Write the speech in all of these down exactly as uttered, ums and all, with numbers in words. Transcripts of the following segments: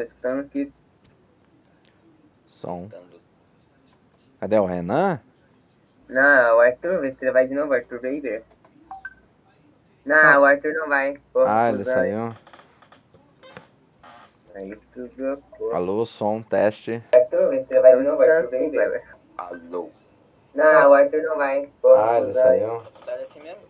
tô escutando aqui. Som. Cadê o Renan? Não, o Arthur, vê se ele vai de novo, Arthur Baby. Não, ah. o Arthur não vai. Porra, ah, ele saiu. Aí tu blocou. Alô, som, teste. Arthur, vê se ele vai de novo, Arthur Baby. Alô. Não, o Arthur não vai. Porra, ah, ele saiu. Tá assim mesmo?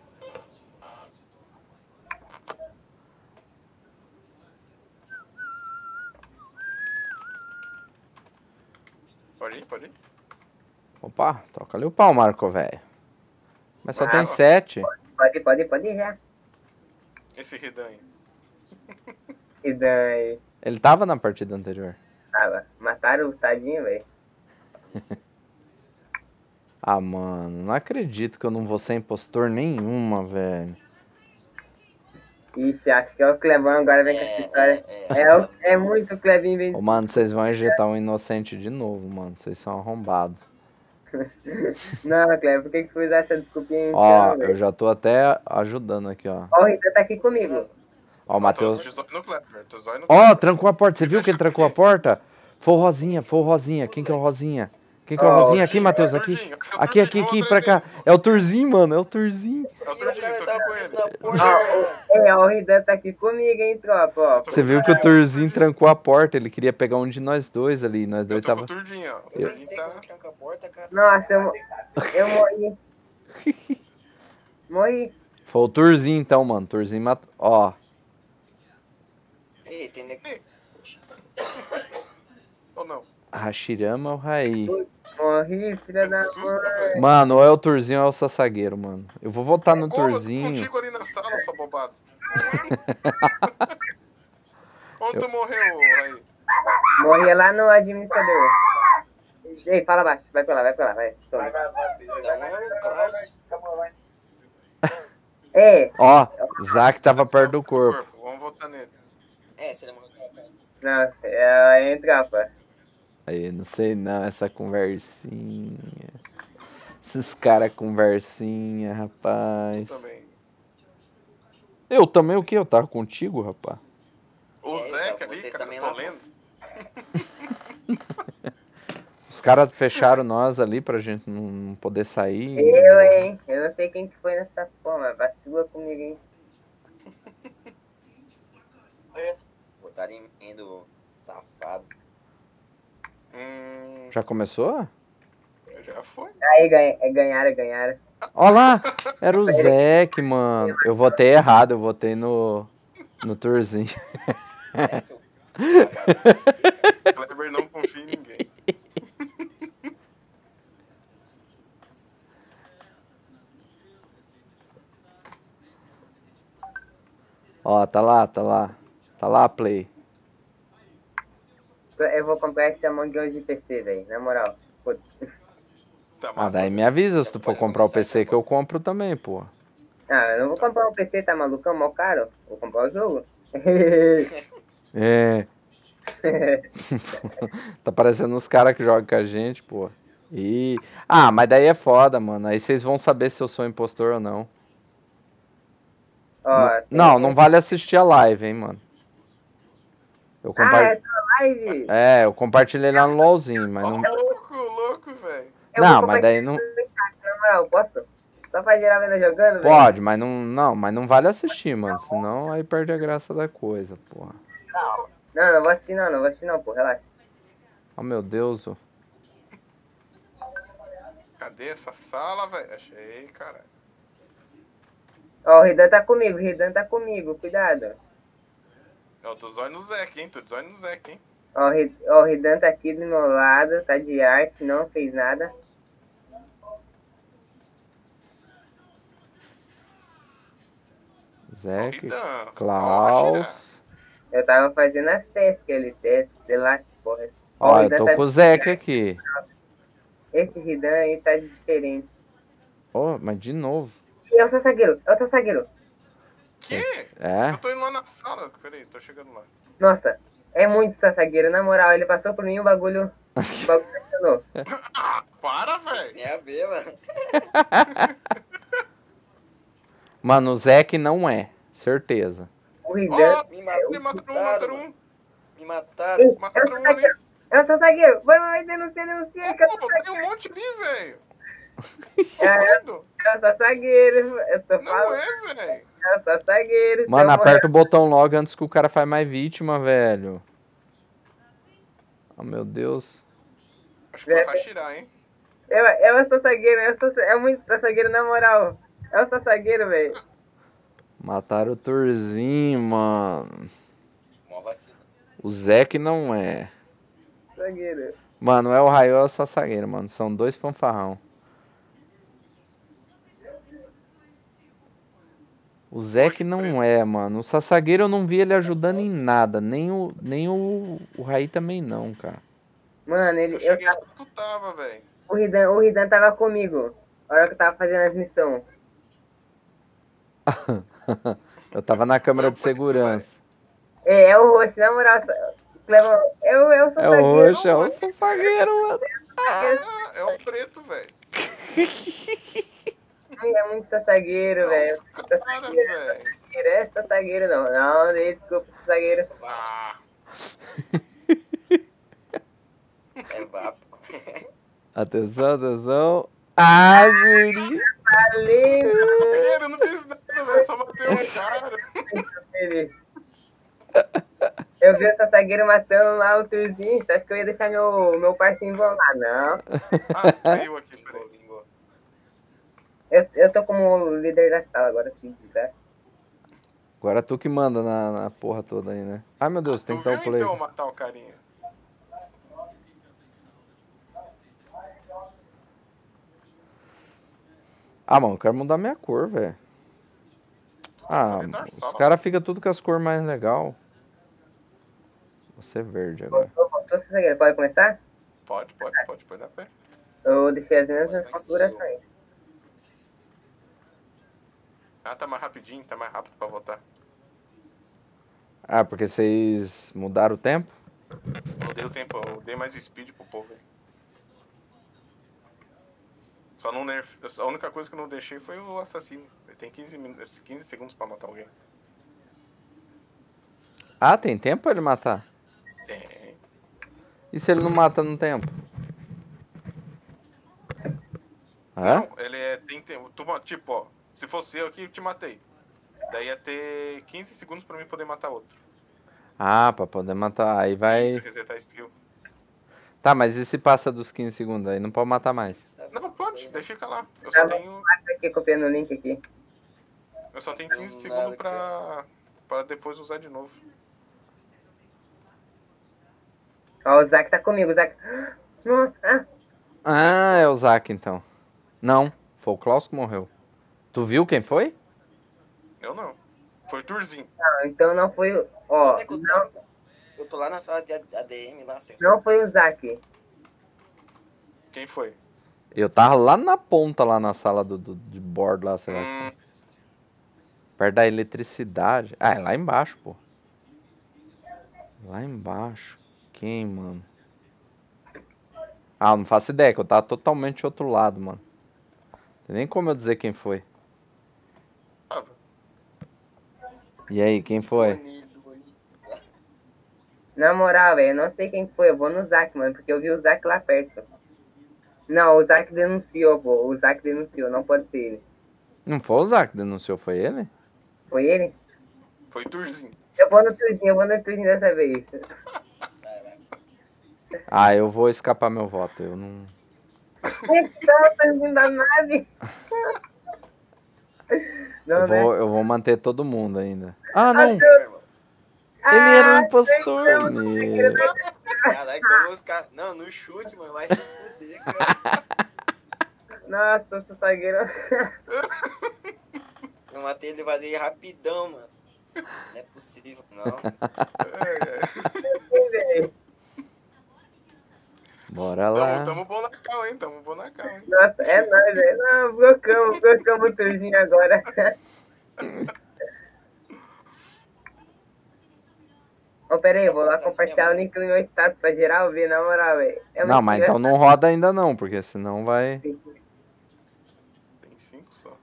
Pode ir, pode ir. Opa, toca ali o pau, Marco, velho. Mas só ah, tem sete. Pode ir, pode ir, pode ir já. Esse Ridan aí. Ridan aí. Ele tava na partida anterior. Tava. Mataram o tadinho, velho. Ah, mano, não acredito que eu não vou ser impostor nenhuma, velho. Ixi, acho que é o Clebão agora vem com essa história. É, é, é, é muito Clebinho vem. Ô, mano, vocês vão injetar um inocente de novo, mano. Vocês são arrombados. Não, Cleber, por que que tu foi usar essa desculpinha aí? Ó, então, eu já tô até ajudando aqui, ó. Ó, o Ridan tá aqui comigo. Ó, o Matheus. Ó, trancou a porta. Você viu que ele trancou a porta? Foi o Rosinha, foi o Rosinha. Quem que é o Rosinha? Quem que é o Rosinha? Aqui, Matheus, aqui. Aqui, aqui, aqui, pra cá. É o Turzinho, mano, é o Turzinho. É o Turzinho, tá com ele. É, ó, o Ridan tá aqui comigo, hein, tropa, ó. Você viu que o Turzinho trancou a porta, ele queria pegar um de nós dois ali, nós dois tava... Eu tô com o Turzinho, ó. Eu nem sei como tranca a porta, cara. Nossa, eu, eu morri. Morri. Foi o Turzinho então, mano, o Turzinho matou, ó. Ei, tem nego... Ou não? Hashirama ou Rai? Morri, filha da mãe. Mano, ou é o Turzinho ou é o Sassagueiro, mano. Eu vou votar no Como? Turzinho. Contigo ali na sala, sua bobada. Onde tu morreu, aí? Morri lá no administrador. Ei, fala baixo. Vai pra lá, vai pra lá, vai. Vai, vai, vai. Então é o Klaus. É. Ó, Zack tava perto do corpo. Vamos votar nele. É, você não morreu. Não, é entra, pá. Aí, não sei não, essa conversinha. Esses caras conversinha, rapaz. Eu também. Eu também o quê? Eu tava contigo, rapaz? O É, Zeca então, ali, vocês cara, também tô lá. lendo. Os caras fecharam nós ali pra gente não poder sair. Eu, hein? Eu não sei quem que foi nessa porra, vacila comigo, hein? Botaram em mim do safado. Hum, Já começou? já foi. Aí, ganha, é, ganharam, ganharam. Ó lá, era o Zeke, mano. Eu votei errado, eu votei no, no Turzinho. É, seu... Kleber não confia em ninguém. Ó, tá lá, tá lá. Tá lá, Play. Eu vou comprar esse Among Us de P C, velho, na moral. Putz. Tá Ah, massa. daí me avisa se tu for comprar o P C que eu compro também, pô. Ah, eu não vou comprar um P C, tá maluco? É mó caro. Vou comprar o jogo. É. Tá parecendo uns caras que jogam com a gente, pô. E... Ah, mas daí é foda, mano. Aí vocês vão saber se eu sou impostor ou não. Ó, N- tem- Não, não vale assistir a live, hein, mano. Eu Ah, compar... é tua live? É, eu compartilhei lá no LOLzinho, mas Ó, não... louco, louco, velho. Eu Não, vou mas daí não... Na moral, posso? Só pra gerar vendo jogando, velho? Pode, mas não, não, mas não vale assistir, mano. Senão aí perde a graça da coisa, porra. Não, não vou assistir não, não vou assistir não, pô, relaxa. Oh, meu Deus. Ó. Cadê essa sala, velho? Achei, cara. Ó, o Ridan tá comigo, o Ridan tá comigo, cuidado. Eu tô zóio no Zeca, hein? Tô de zóio no Zeca, hein? Ó, o Ri- ó, o Ridan tá aqui do meu lado, tá de arte, não fez nada. Zeke, Ridan. Ó, Klaus. Eu tava fazendo as testes, aquele teste, sei lá que porra. Ó, o eu Ridan tô tá com o de Zeke arte. aqui. Esse Ridan aí tá diferente. Ó, mas de novo. E é o Sassagueiro, é o Sassagueiro. Que? É? Eu tô indo lá na sala. Peraí, tô chegando lá. Nossa, é muito Sassagueiro, na moral, ele passou por mim e o bagulho... O bagulho funcionou. Ah, para, velho. Tem a ver, mano. Mano, o Zeke não é. Certeza. O Ridan... Ó, Me mataram. me mataram um, mataram um. Me Me mataram. Ei, Mataram eu um sou ali. zagueiro. Eu sou zagueiro. Vai, vai, denuncia, denuncia. Que eu, Pô, tem um monte ali, velho. É, Doido. eu sou zagueiro. Eu tô Não falando. é, velho. Eu sou zagueiro. Se Mano, eu morrer, aperta o botão logo antes que o cara faz mais vítima, velho. Oh, meu Deus. Acho que foi o Hashira, hein? eu, eu sou zagueiro. Eu sou, é muito sou zagueiro, na moral. Eu sou zagueiro, velho. Mataram o Turzinho, mano. Mó vacina. O Zé que não é. Zagueiro. Mano, é o Raio ou o Sassagueiro, mano. São dois fanfarrão. O Zé que Roxo, não preto. é, mano. O Sassagueiro eu não vi ele ajudando em nada. Nem o, nem o, o Raí também não, cara. Mano, ele, Eu eu, cheguei lá que tu tava, velho. o Ridan, o Ridan tava comigo. Na hora que eu tava fazendo as missões. Eu tava na Foi câmera o de preto, velho. segurança. É, é o roxo, na moral. Clevão, eu, eu sou É o zagueiro. roxo, é o Sassagueiro, mano. Ah, é o preto, velho. É muito zagueiro, É velho. os caras, velho. É zagueiro, não. Não, desculpa, zagueiro. Ah, É vapo. Atenção, atenção. Ah, guri. Ali, zagueiro, eu não fiz nada, velho. Só matei um cara. ele. Eu vi essa zagueiro matando lá o Turzinho. Você acha que eu ia deixar meu, meu parceiro volar? Não. Ah, veio aqui, Vingou, peraí. vingou. Eu, eu tô como líder da sala agora, filho, tá? Agora tu que manda na, na porra toda aí, né? Ai, meu Ah, Deus, tem tu que dar o viu play. então matar o carinha? Ah, mano, eu quero mudar minha cor, velho. Tu tem que Ah, sair da os sala, caras mano. ficam tudo com as cores mais legal. Vou ser verde agora. Voltou, voltou, essa zagueiro. Pode começar? Pode, pode, pode, pode dar pé. Eu deixei as Agora mesmas vai ser eu. configurações. Ah, tá mais rapidinho, tá mais rápido pra votar. Ah, porque vocês mudaram o tempo? Eu não dei o tempo, eu dei mais speed pro povo aí. Só não nerf... A única coisa que eu não deixei foi o assassino. Ele tem quinze, min... quinze segundos pra matar alguém. Ah, tem tempo pra ele matar? Tem. E se ele não mata no tempo? Hã? Não, ele é. Tem tempo. Tu, tipo, ó. Se fosse eu aqui, eu te matei. Daí ia ter quinze segundos pra mim poder matar outro. Ah, pra poder matar. Aí Isso, vai. resetar skill. Tá, mas e se passa dos quinze segundos? Aí não pode matar mais. Você tá Não, vendo pode, aí, daí né? fica lá. Eu só Tá bom, tenho. tá aqui copiando o link aqui. Eu só tenho Deu quinze nada, segundos cara. pra. pra depois usar de novo. Ó, o Zac tá comigo, o Zac. Não, ah, Ah, é o Zac então. Não, foi o Klaus que morreu. Tu viu quem foi? Eu não. Foi Turzinho. não, então não foi. o- Ó, Onde é que eu não, tava, cara? Eu tô lá na sala de A D M lá, certo? não foi o Zac. Quem foi? Eu tava lá na ponta, lá na sala do, do- de bordo lá, sei lá. Hum, Perto da eletricidade. Ah, é lá embaixo, pô. Lá embaixo. Quem, mano? Ah, eu não faço ideia, que eu tava totalmente outro lado, mano. Não tem nem como eu dizer quem foi. ah, E aí, quem foi? Doni, Doni. Na moral, velho, eu não sei quem foi. Eu vou no Zac, mano, porque eu vi o Zac lá perto. Não, o Zac denunciou, pô. O Zac denunciou, não pode ser ele. Não foi o Zac que denunciou, foi ele? Foi ele? foi Turzinho. Eu vou no Turzinho, eu vou no Turzinho dessa vez. Vai, vai. Ah, eu vou escapar meu voto. Eu não. Então, o Turzinho da nave. Eu Não, né? vou, eu vou manter todo mundo ainda. Ah, Ah, não! Meu irmão. Ele era um Ah, impostor, então, meu. Caralho, como os caras. Não, no chute, mano. Vai se fuder, cara. Nossa, eu sou zagueiro. Eu matei ele vazio rapidão, mano. Não é possível, não. É, é. Bora Tamo, lá. tamo bom na cal, hein? Tamo bom na cal, hein? Nossa, é nóis, velho. Não, blocamos, blocamos o Turzinho agora. Ô, pera aí, eu vou lá compartilhar o link no meu status pra geral ver, na moral, velho. É Não, muito mas então não roda ainda não, porque senão vai. engraçado. Tem cinco só.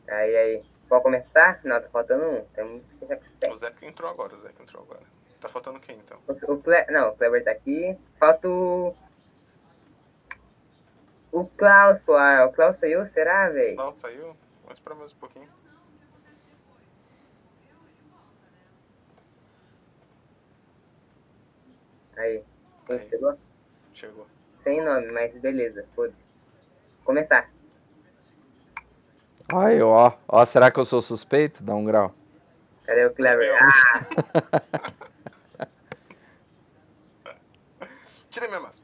Aí, aí. Pode começar? Não, tá faltando um. Tem um que já que tem. O Zeca entrou agora, o Zeca entrou agora. Tá faltando quem, então? O, o Cle... Não, o Kleber tá aqui. Falta o... O Klaus, pô. Ah, o Klaus saiu? Será, velho? Não, saiu. Vamos esperar mais um pouquinho. Aí. Quem Aí. chegou? Chegou. Sem nome, mas beleza. Foda-se. Começar. Aí, ó. Ó, será que eu sou suspeito? Dá um grau. Cadê o Kleber? Ah, Tirei minha massa.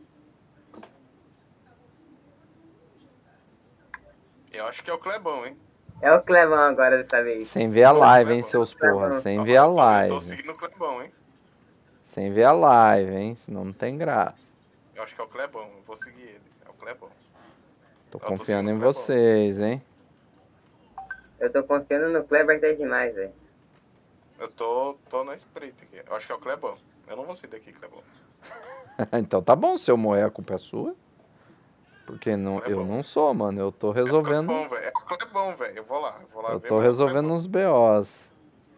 Eu acho que é o Clebão, hein? é o Clebão agora dessa vez. Sem ver a Pô, live, vai hein, bom. seus Tá porra. bom. Sem Ó, ver a eu tô- Eu tô live. seguindo o Clebão, hein? Sem ver a live, hein? Senão não tem graça. Eu acho que é o Clebão. Eu vou seguir ele. É o Clebão. Tô Eu tô confiando seguindo em o Clebão. vocês, hein? Eu tô confiando no Kleber até demais, velho. Eu tô, tô na espreita aqui. Eu acho que é o Clebão. Eu não vou sair daqui, Clebão. Então tá bom, se eu morrer a culpa é sua. Porque não, eu Clebão. não sou, mano. Eu tô É o resolvendo. Clebão, velho. É o Clebão, velho. Eu vou lá. Eu vou lá Eu ver. tô mas é o resolvendo Clebão. uns B Os.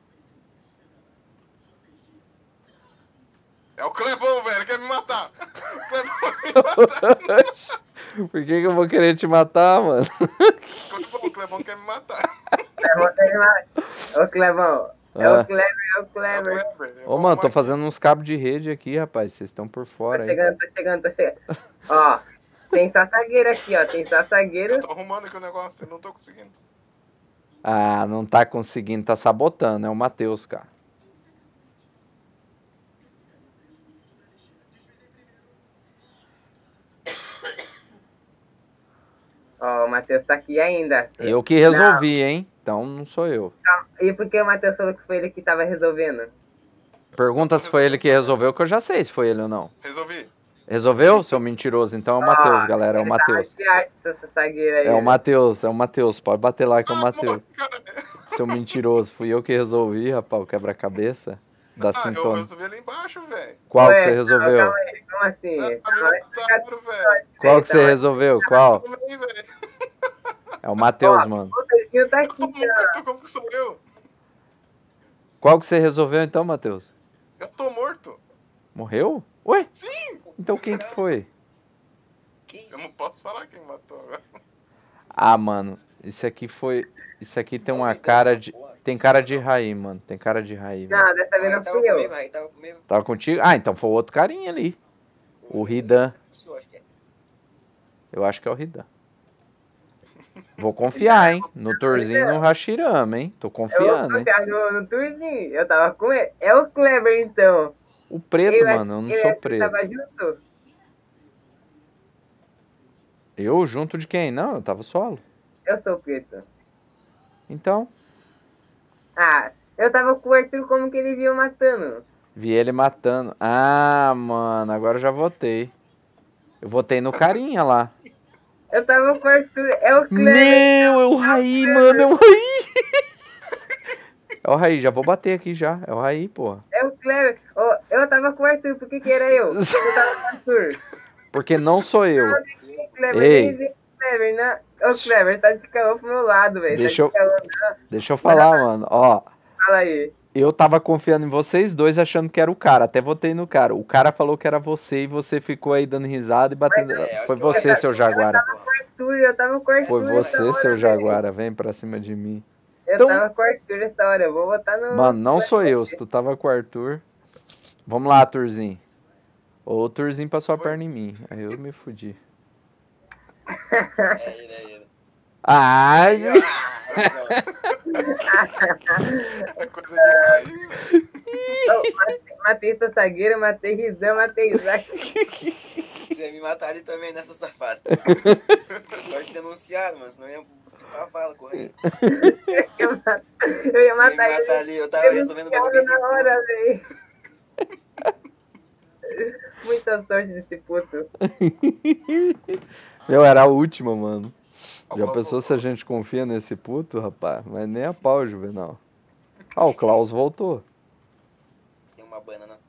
É o Clebão, velho. Quer me matar? O Clebão quer me matar. Por que, que eu vou querer te matar, mano? Clebão, o Clebão quer me matar. Clebão tá demais. Ô, Clebão. É Ah. o Kleber, é o É o Kleber. Kleber. Eu Ô, vou mano, tô arrumar fazendo uns cabos de rede aqui, rapaz. Vocês estão por Tô fora aí. chegando, tô chegando, tô chegando. Ó, tem só zagueiro aqui, ó. Tem só aqui. zagueiro. Eu tô arrumando aqui o negócio. Eu não tô conseguindo. Ah, não tá conseguindo, tá sabotando. É o Matheus, cara. Ó, o Matheus tá aqui ainda. Eu que resolvi, hein? Então não sou eu. E por que o Matheus falou que foi ele que tava resolvendo? Pergunta se foi ele que resolveu, que eu já sei se foi ele ou não. Resolvi. Resolveu, seu mentiroso? Então é o Matheus, galera. É o ele tá Matheus. de arte, essa zagueira aí. É o né? Matheus, é o Matheus. Pode bater lá que é o Ah, Matheus. cara. Seu mentiroso. Fui eu que resolvi, rapaz, o quebra-cabeça da Ah, eu sintoma. resolvi ali embaixo, velho. Qual que Ué, você não, resolveu? calma aí, como assim? Ah, me Calma aí, mataram, velho. Qual que você então, resolveu? Qual? Também, velho. É o Matheus, Ó, mano. o Serginho tá Eu tô aqui, ó. morto, como que sou eu? Qual que você resolveu então, Matheus? Eu tô morto. Morreu? Ué? Sim. Então quem que foi? Que isso? Eu não posso falar quem matou agora. Ah, mano, isso aqui foi. Isso aqui tem É uma horrível cara essa de. porra. Tem cara Não, de não. Raí, mano. Tem cara de Raí, velho. Não, dessa O vez Raí não tava fui comigo, o eu. Raí tava comigo. Tava contigo? Ah, então foi o outro carinha ali. O Ridan. Isso, acho que é. Eu acho que é o Ridan. Vou confiar, hein? No Torzinho e no Hashirama, hein? Tô Eu vou confiando, hein? confiar no, no Turzinho. Eu tava com ele. É o Kleber, então. O preto, Eu, mano, eu não eu, sou eu preto. tava junto? Eu junto de quem? Não, eu tava solo. Eu sou preto. Então, Ah, eu tava com o Arthur como que ele viu matando. vi ele matando. Ah, mano, agora eu já votei. Eu votei no carinha lá. Eu tava com o Arthur. É o Kleber. Meu, é o Raí, mano, é o Raí. É o Raí, já vou bater aqui já. É o Raí, porra. É o Kleber. Oh, eu tava com o Arthur. Por que que era eu? Eu tava com o Arthur. Porque não sou eu. O Kleber Ei. nem vê o Kleber, né? Ô, Kleber, tá de caô pro meu lado, velho. Tá Deixa eu, de caô, não. deixa eu falar, mano. Ó, Fala aí. eu tava confiando em vocês dois achando que era o cara. Até votei no cara. O cara falou que era você e você ficou aí dando risada e batendo. É, acho Foi que eu- você, eu seu tava- Jaguara. Arthur, eu tava com o Arthur. Foi você, essa hora, seu velho. Jaguara. Vem pra cima de mim. Eu Então- tava com o Arthur nessa hora. Eu vou botar no. Mano, não sou eu. Se tu tava com o Arthur. Vamos lá, Turzinho. Ou o Turzinho passou a Oi. perna em mim. Aí eu me fudi. É ele, é ele. Ai, Aí, ó. É coisa de Raí, velho. Oh, matei essa zagueira, matei Rizan, matei Isaac. Você ia me matar ali também nessa safada. Sorte denunciado, mano, senão eu ia pra vala correndo. Eu ia matar, eu ia Eu ia me matar matar ele. ali, eu tava resolvendo o bagulho bem de na boa. hora, velho. Muita sorte desse puto. Meu, era a última, mano. Já Klaus pensou se a voltou. gente confia nesse puto, rapaz? Mas nem a pau, Juvenal. Ah, o Klaus voltou. Tem uma banana.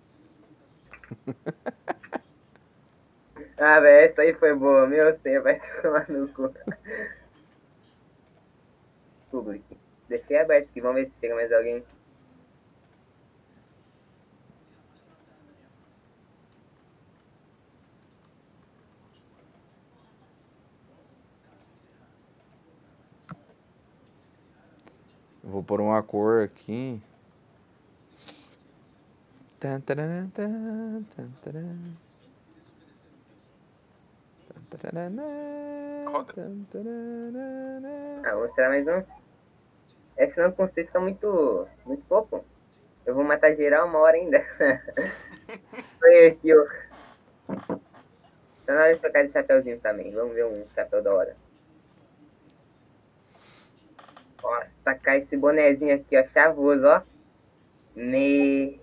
Ah, velho, essa aí foi boa. Meu, você vai tomar no cu. public. Deixei aberto aqui, vamos ver se chega mais alguém. Vou pôr uma cor aqui. Tan, taran, tan, tan, taran. Tan, taran, Roda. tan, taran. Ah, vou mostrar mais um. É, senão com vocês fica muito, muito pouco. Eu vou matar geral uma hora ainda. Foi aqui, ó. Tá na hora de trocar de chapéuzinho também. Vamos ver um chapéu da hora. Nossa, tacar esse bonezinho aqui, ó. Chavoso, ó. Me...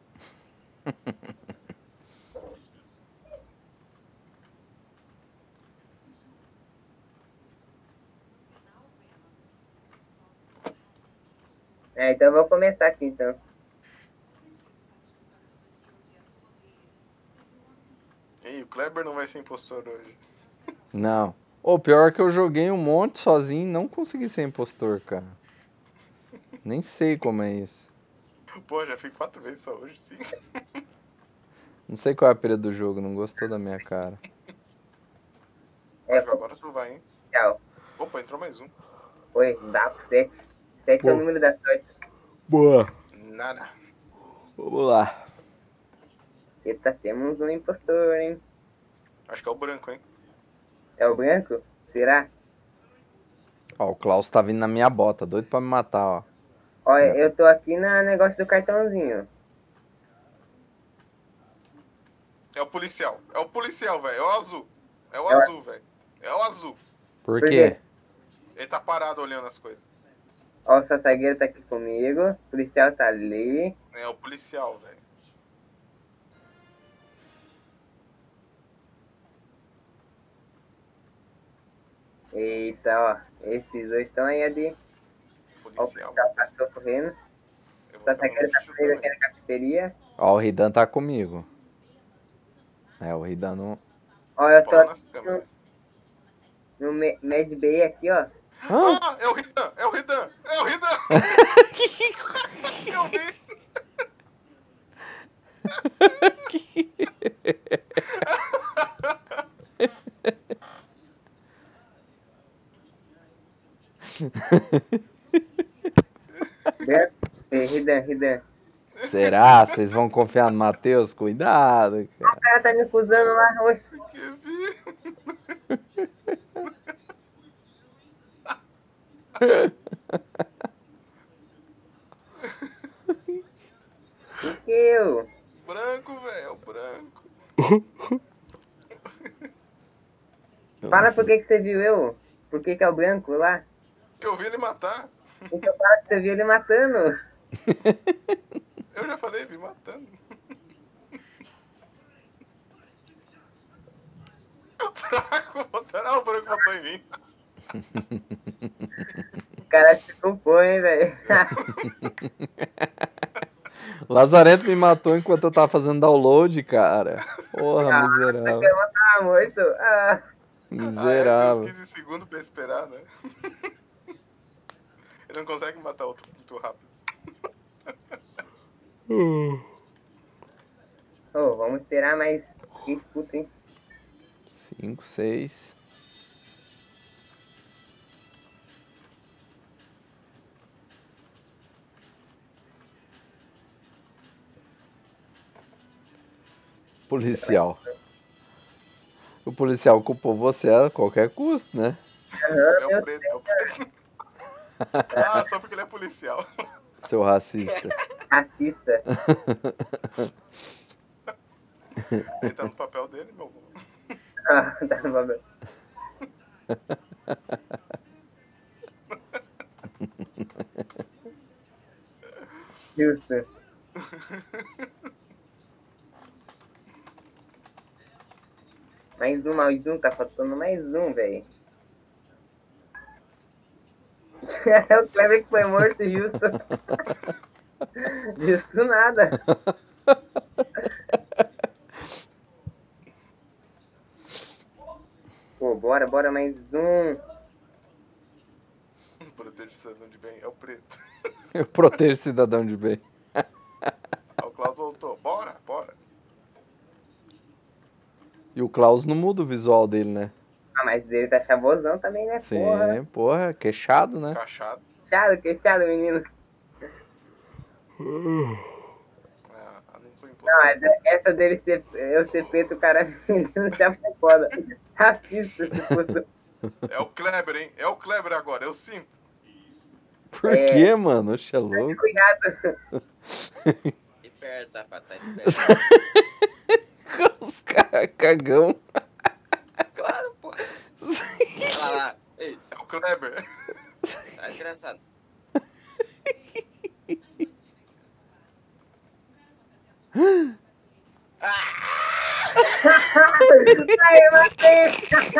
É, então eu vou começar aqui, então. Ei, o Kleber não vai ser impostor hoje. Não. O pior é que eu joguei um monte sozinho e não consegui ser impostor, cara. Nem sei como é isso. Pô, já fui quatro vezes só hoje, sim. Não sei qual é a pira do jogo, não gostou da minha cara. É, Mas agora tu vai, hein? tchau. Opa, entrou mais um. Foi, dá pro sete. sete é o Pô. número da sorte. Boa. Nada. Vamos lá. Eita, temos um impostor, hein? Acho que é o branco, hein? É o branco? Será? Ó, o Klaus tá vindo na minha bota, doido pra me matar, ó. Olha, eu tô aqui no negócio do cartãozinho. É o policial. É o policial, velho. É o azul. É o É o- azul, velho. É o azul. Por Por quê? quê? Ele tá parado olhando as coisas. Ó, o sassagueiro tá aqui comigo. O policial tá ali. É o policial, velho. Eita, ó. Esses dois estão aí ali. Ó, o Policial. policial passou correndo. Eu O vou ficar no sassagueiro tá lixo comigo também. aqui na cafeteria. Ó, o Ridan tá comigo. É, o Ridan não... Ó, eu tô Falando nas aqui câmeras. no, no Me- Med Bay aqui, ó. Hã? Ah, é o Ridan! É o Ridan! É o Ridan! Eu vi! Branco. Ei, Ridan, Ridan. Será? Vocês vão confiar no Matheus? Cuidado, cara. O cara tá me acusando lá, oxe. Que vi! O que eu? Branco, velho. É o branco. Fala por que, que você viu eu? Por que, que é o branco lá? Que eu vi ele matar. Então fala que você viu ele matando. Eu já falei, vi matando. Fraco, botaram. Ah, o branco botou em mim. O cara te culpou, hein, velho. Lazarento me matou enquanto eu tava fazendo download, cara. Porra, Ah, miserável. eu tava morto. Ah, Ah, é, tem uns Miserável. quinze segundos pra esperar, né? Ele não consegue matar outro muito rápido. oh, vamos esperar mais três putos, hein? Cinco, seis. Policial. O policial culpou você a qualquer custo, né? É meu o preto, é o preto. Ah, só porque ele é policial. Seu racista. Racista. Ele tá no papel dele, meu bom. Ah, tá no bagulho. Justo. Mais um, mais um, tá faltando mais um, velho. É o Kleber que foi morto, justo. Justo nada. Pô, bora, bora, mais um. Por eu ter protejo o cidadão de bem, é o preto. Eu protejo o cidadão de bem. Aí o Klaus voltou. Bora, bora. E o Klaus não muda o visual dele, né? Ah, mas dele tá chavosão também, né? Sim, Porra. porra, queixado, né? Cachado. Queixado, queixado, menino. Ah, não sou Não, impostor. mas essa dele ser, eu ser preto, o cara denunciar foi foda. Racista, se fosse. É o Kleber, hein? É o Kleber agora, eu sinto. Por É. quê, mano? Oxe, é louco. Cuidado. De perto, safado, sai de perto. Os caras cagão. Claro, pô. Olha lá, lá. Ei, É o Kleber. sai desgraçado. Aí, eu matei.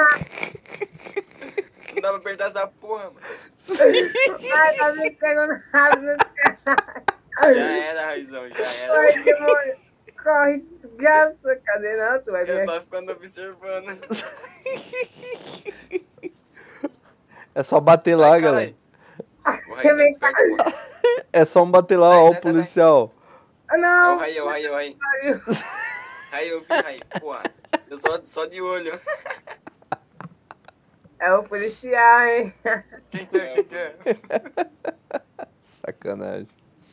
Não dá pra apertar essa porra, mano. Ai, tá me pegando rápido. Já era, Raizão, já era. Ai, demônio. Corre, desgraça. Cadê não? Tu vai Eu ver. só ficando observando. É só bater Sai, lá, caralho. galera. O Raizão Vem perto, porra. É só um bater lá, Sai, ó, sai, o sai, sai. policial. Ah, É o não. Rai, é o Rai, é o Rai. Rai, eu vi, Rai. Porra. Eu só, só de olho. É o policial, hein? Quem que é? Quem que é? Sacanagem.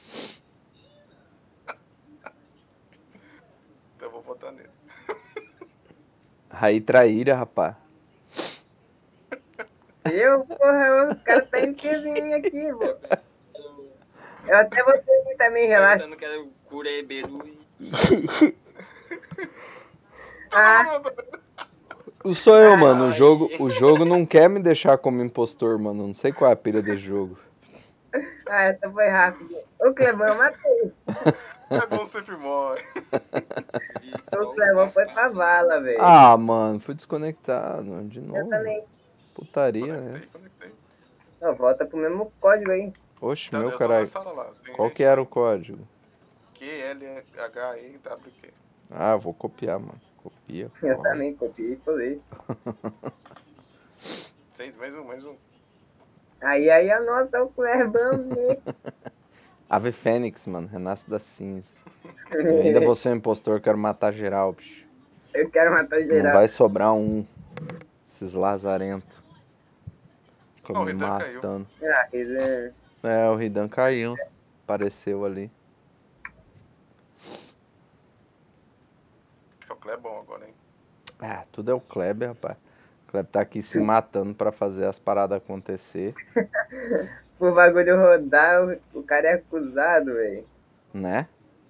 Então eu vou votar nele. Raí traíra, rapá. Eu, porra, os caras tá intenso em mim aqui, pô. Eu, Eu até vou ter aqui também, relaxa. pensando que era o Cureberu e... Ah, Sou eu, mano. O Ai. jogo, o jogo não quer me deixar como impostor, mano. Não sei qual é a pilha desse jogo. ah, essa foi rápida. O Clebão eu matei. É bom sempre morre. vi só O Clebão foi pra passando. vala, velho. Ah, mano, fui desconectado de Eu novo. também. Putaria, né? Conectei, conectei. Não, volta pro mesmo código aí. Oxe, Tá, meu eu tô na caralho. sala lá. Tem Qual gente que era o aí. código? Q L H E W Q. Ah, eu vou copiar, mano. Copia. Eu cola. também copiei e colei. Seis, mais um, mais um. Aí, aí, a nossa, o Clebão mesmo. Ave Fênix, mano. Renasce da cinza. Eu ainda vou ser um impostor, quero matar geral, bicho. Eu quero matar Não geral. vai sobrar um. Esses lazarentos. Ficam Não, o me Redan caiu. matando. Ah, Redan. É, o Ridan caiu. Apareceu ali. Acho que é o Clebão agora, hein? Ah, tudo é o Kleber, rapaz. O Kleber tá aqui se matando pra fazer as paradas acontecer, Por bagulho rodar, o, o cara é acusado, velho. né?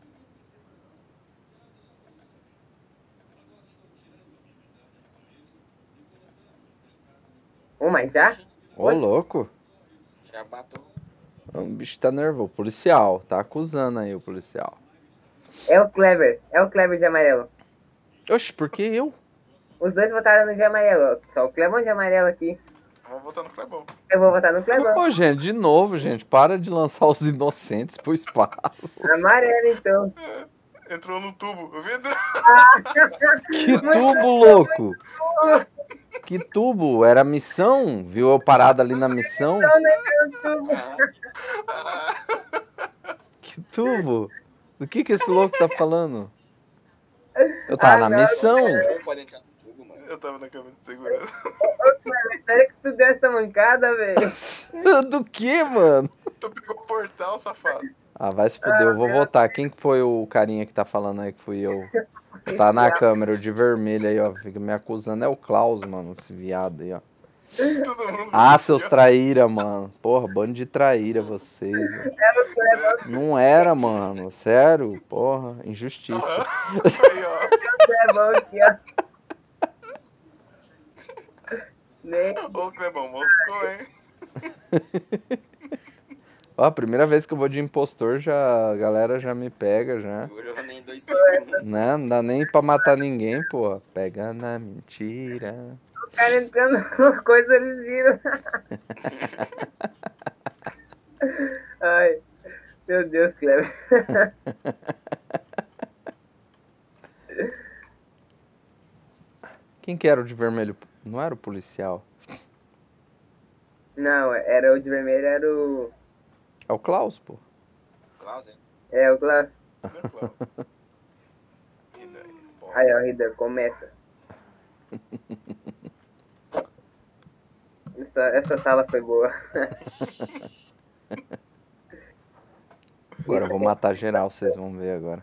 Ô, mas já? Oxi, Ô, Oxi. louco. já bateu. O bicho tá nervoso. Policial. Tá acusando aí o policial. É o Kleber. É o Kleber de amarelo. Oxe, por que eu? Os dois votaram no de amarelo. Só o Clebão de amarelo aqui. Vamos votar no Clebão. Eu vou votar no Clebão. Ô, gente, de novo, gente. Para de lançar os inocentes pro espaço. Amarelo, então. Entrou no tubo. Vidro. Que tubo, louco. Que tubo? Era missão? Viu eu parado ali na missão? Não, não é tubo. Que tubo? Do que que esse louco tá falando? Eu tava Ah, na não. missão. Não pode entrar no tubo, mano. Eu tava na câmera de segurança. Sério que tu deu essa mancada, velho? Do que, mano? Tu pegou o portal, safado. Ah, vai se fuder, eu vou votar. Quem que foi o carinha que tá falando aí que fui eu? Tá na câmera, o de vermelho aí, ó. Fica me acusando. É o Klaus, mano, esse viado aí, ó. Todo mundo. Ah, seus traíra, mano. Porra, bando de traíra vocês, mano. Não era, mano. Sério, porra. Injustiça. Aí, ó. Clebão aqui, ó. Nem. Ô, Clebão, moscou, hein? Ó, a primeira vez que eu vou de impostor, já, a galera já me pega, já. Durou nem dois segundos. Né? Não dá nem pra matar ninguém, porra. Pega na mentira. O cara entrando numa coisa, eles viram. Ai, meu Deus, Cleber. Quem que era o de vermelho? Não era o policial. Não, era o de vermelho, era o... É o Klaus, pô. Klaus, hein? É, o Cláudio. Não é claro. E daí, pô. Aí, ó, Ridan, começa. Essa, essa sala foi boa. Agora eu vou matar geral, vocês vão ver agora.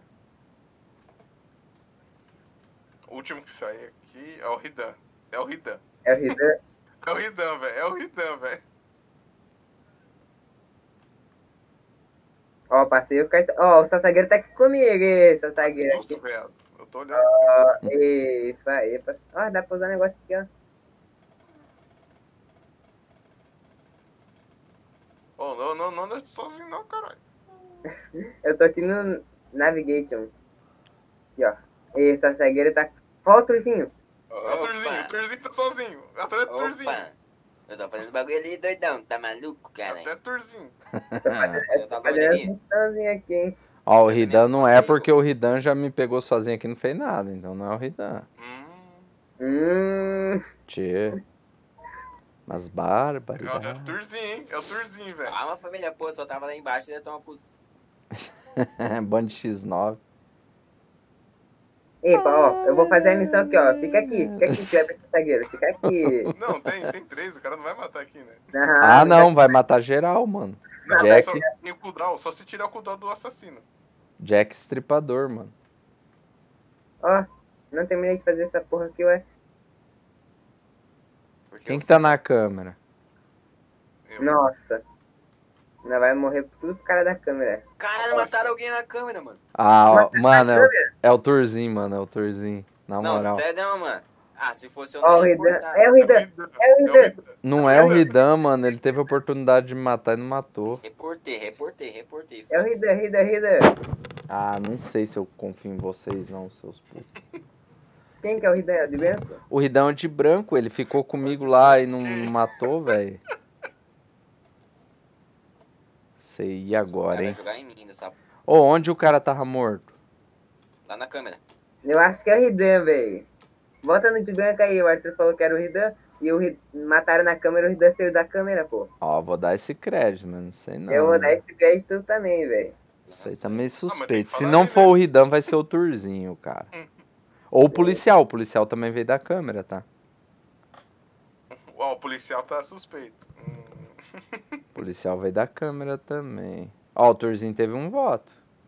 O último que sair aqui é o Ridan. É o Ridan. É o Ridan. É o Ridan, velho. É o Ridan, velho. Ó, passei o cartão. Ó, o Sassagueiro tá aqui comigo, ê, Sassagueiro. Justo, Aqui. velho. Eu tô olhando esse cara. Ó, isso aí. pa- Ó, dá pra usar um negócio aqui, ó. Ô, não, não, não deixa sozinho não, caralho. Eu tô aqui no Navigation. Aqui, ó. E o Sassagueiro tá... Ó o Turzinho. É o Turzinho, o Turzinho tá sozinho. Até Turzinho. Opa! Eu tô fazendo bagulho ali, doidão. Tá maluco, cara? Até Turzinho. Eu tava Fazendo ali. essa missãozinha aqui, hein. Ó, o Eu Ridan também não sou é aí, porque pô. o Ridan já me pegou sozinho aqui e não fez nada, então não é o Ridan. Hum. Hum... Tchê. Mas É, o- é barbaridade. o Turzinho, hein? É o Turzinho, velho. Calma, família, pô. Só tava lá embaixo e ia tomar pu... Band X nove. Epa, ó, eu vou fazer a missão aqui, ó. Fica aqui, fica aqui, Kleber Sassagueiro. Fica aqui. Não, tem, tem três. O cara não vai matar aqui, né? Ah, não, vai matar geral, mano. Não, Jack, só tem o cooldown. Só se tirar o cooldown do assassino. Jack Estripador, mano. Ó, não terminei de fazer essa porra aqui, ué. Porque Quem eu que tá fiz- na câmera? Eu- Nossa. Ainda vai morrer tudo pro cara da câmera. Caralho, mataram alguém na câmera, mano. Ah, ó, Mas- mano, é o, é o Turzinho, mano, é o Turzinho. Na Não, moral. sério não, mano. Ah, se fosse eu Ó, não o ia Ridan. importar. É o É o Ridan. Ridan. É o É o Ridan. Ridan. Não é o Ridan, mano. Ele teve a oportunidade de me matar e não matou. Reportei, reportei, reportei. É o foda-se. Ridan, Ridan, Ridan. Ah, não sei se eu confio em vocês, não, seus putos. Quem que é o Ridan? É o de branco? O Ridão é de branco, ele ficou comigo lá e não, não matou, velho. Sei, e O agora, cara vai hein? jogar em mim nessa... Ô, onde o cara tava morto? Lá na câmera. Eu acho que é o Ridan, velho. Volta no de branco aí, o Arthur falou que era o Ridan. E o Ridan, mataram na câmera, o Ridan saiu da câmera, pô. Ó, vou dar esse crédito, mas não sei não. eu vou dar né? esse crédito também, velho. Isso aí Nossa, tá meio mas tem que suspeito. Se falar não aí, for né? o Ridan, vai ser o Turzinho, cara. Ou o policial. O policial também veio da câmera, tá? Ó, o policial tá suspeito. Hum. O policial veio da câmera também. Ó, o Turzinho teve um voto.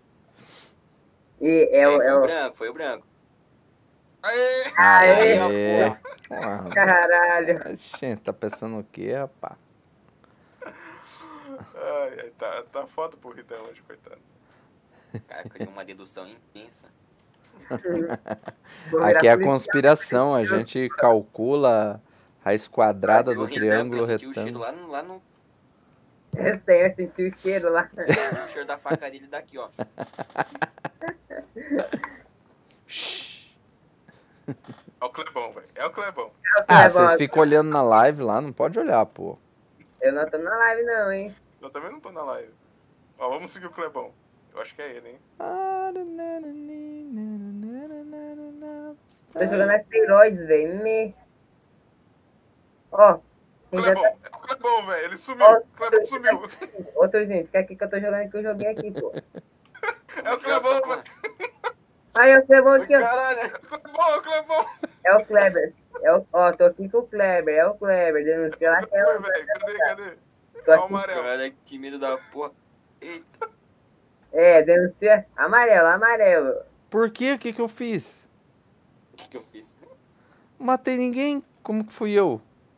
E é o. foi É o o... branco, foi o branco. Aê! Aê! Aê! ó, Ah, Caralho. gente, tá pensando o quê, rapaz? Ai, ai, tá, tá foda pro Ridão hoje, coitado. O cara criou uma dedução imensa. Vou virar Aqui é a policial. conspiração, a gente calcula a raiz quadrada Eu do ri tanto que triângulo eu senti o cheiro retângulo. lá no, lá no Eu sei, eu senti o cheiro lá. senti o cheiro da faca dele daqui, ó. É o Clebão, velho. É o Clebão. Ah, vocês ficam olhando na live lá, não pode olhar, pô. Eu não tô na live, não, hein? Eu também não tô na live. Ó, vamos seguir o Clebão. Eu acho que é ele, hein? Tô jogando asteroides, velho. Me. Ó. quem já Clebão, tá- é o Clebão, velho. Ele sumiu. Ó, O Clebão sumiu. Outro, gente, fica aqui que eu tô jogando aqui o joguinho aqui, pô. É o Clebão, velho. Aí, é o Clebão Oi, aqui, ó. caralho. É o Clebão, é o Clebão. É o Kleber. É o... Ó, tô aqui com o Kleber. É o Kleber. Denuncia lá que é Oi, o... velho. Cadê, cadê? Tô É o aqui. amarelo. Cara, que medo da porra. Eita. É, denuncia. Amarelo, amarelo. Por quê? O que que eu fiz? O que, que eu fiz? Matei ninguém? Como que fui eu?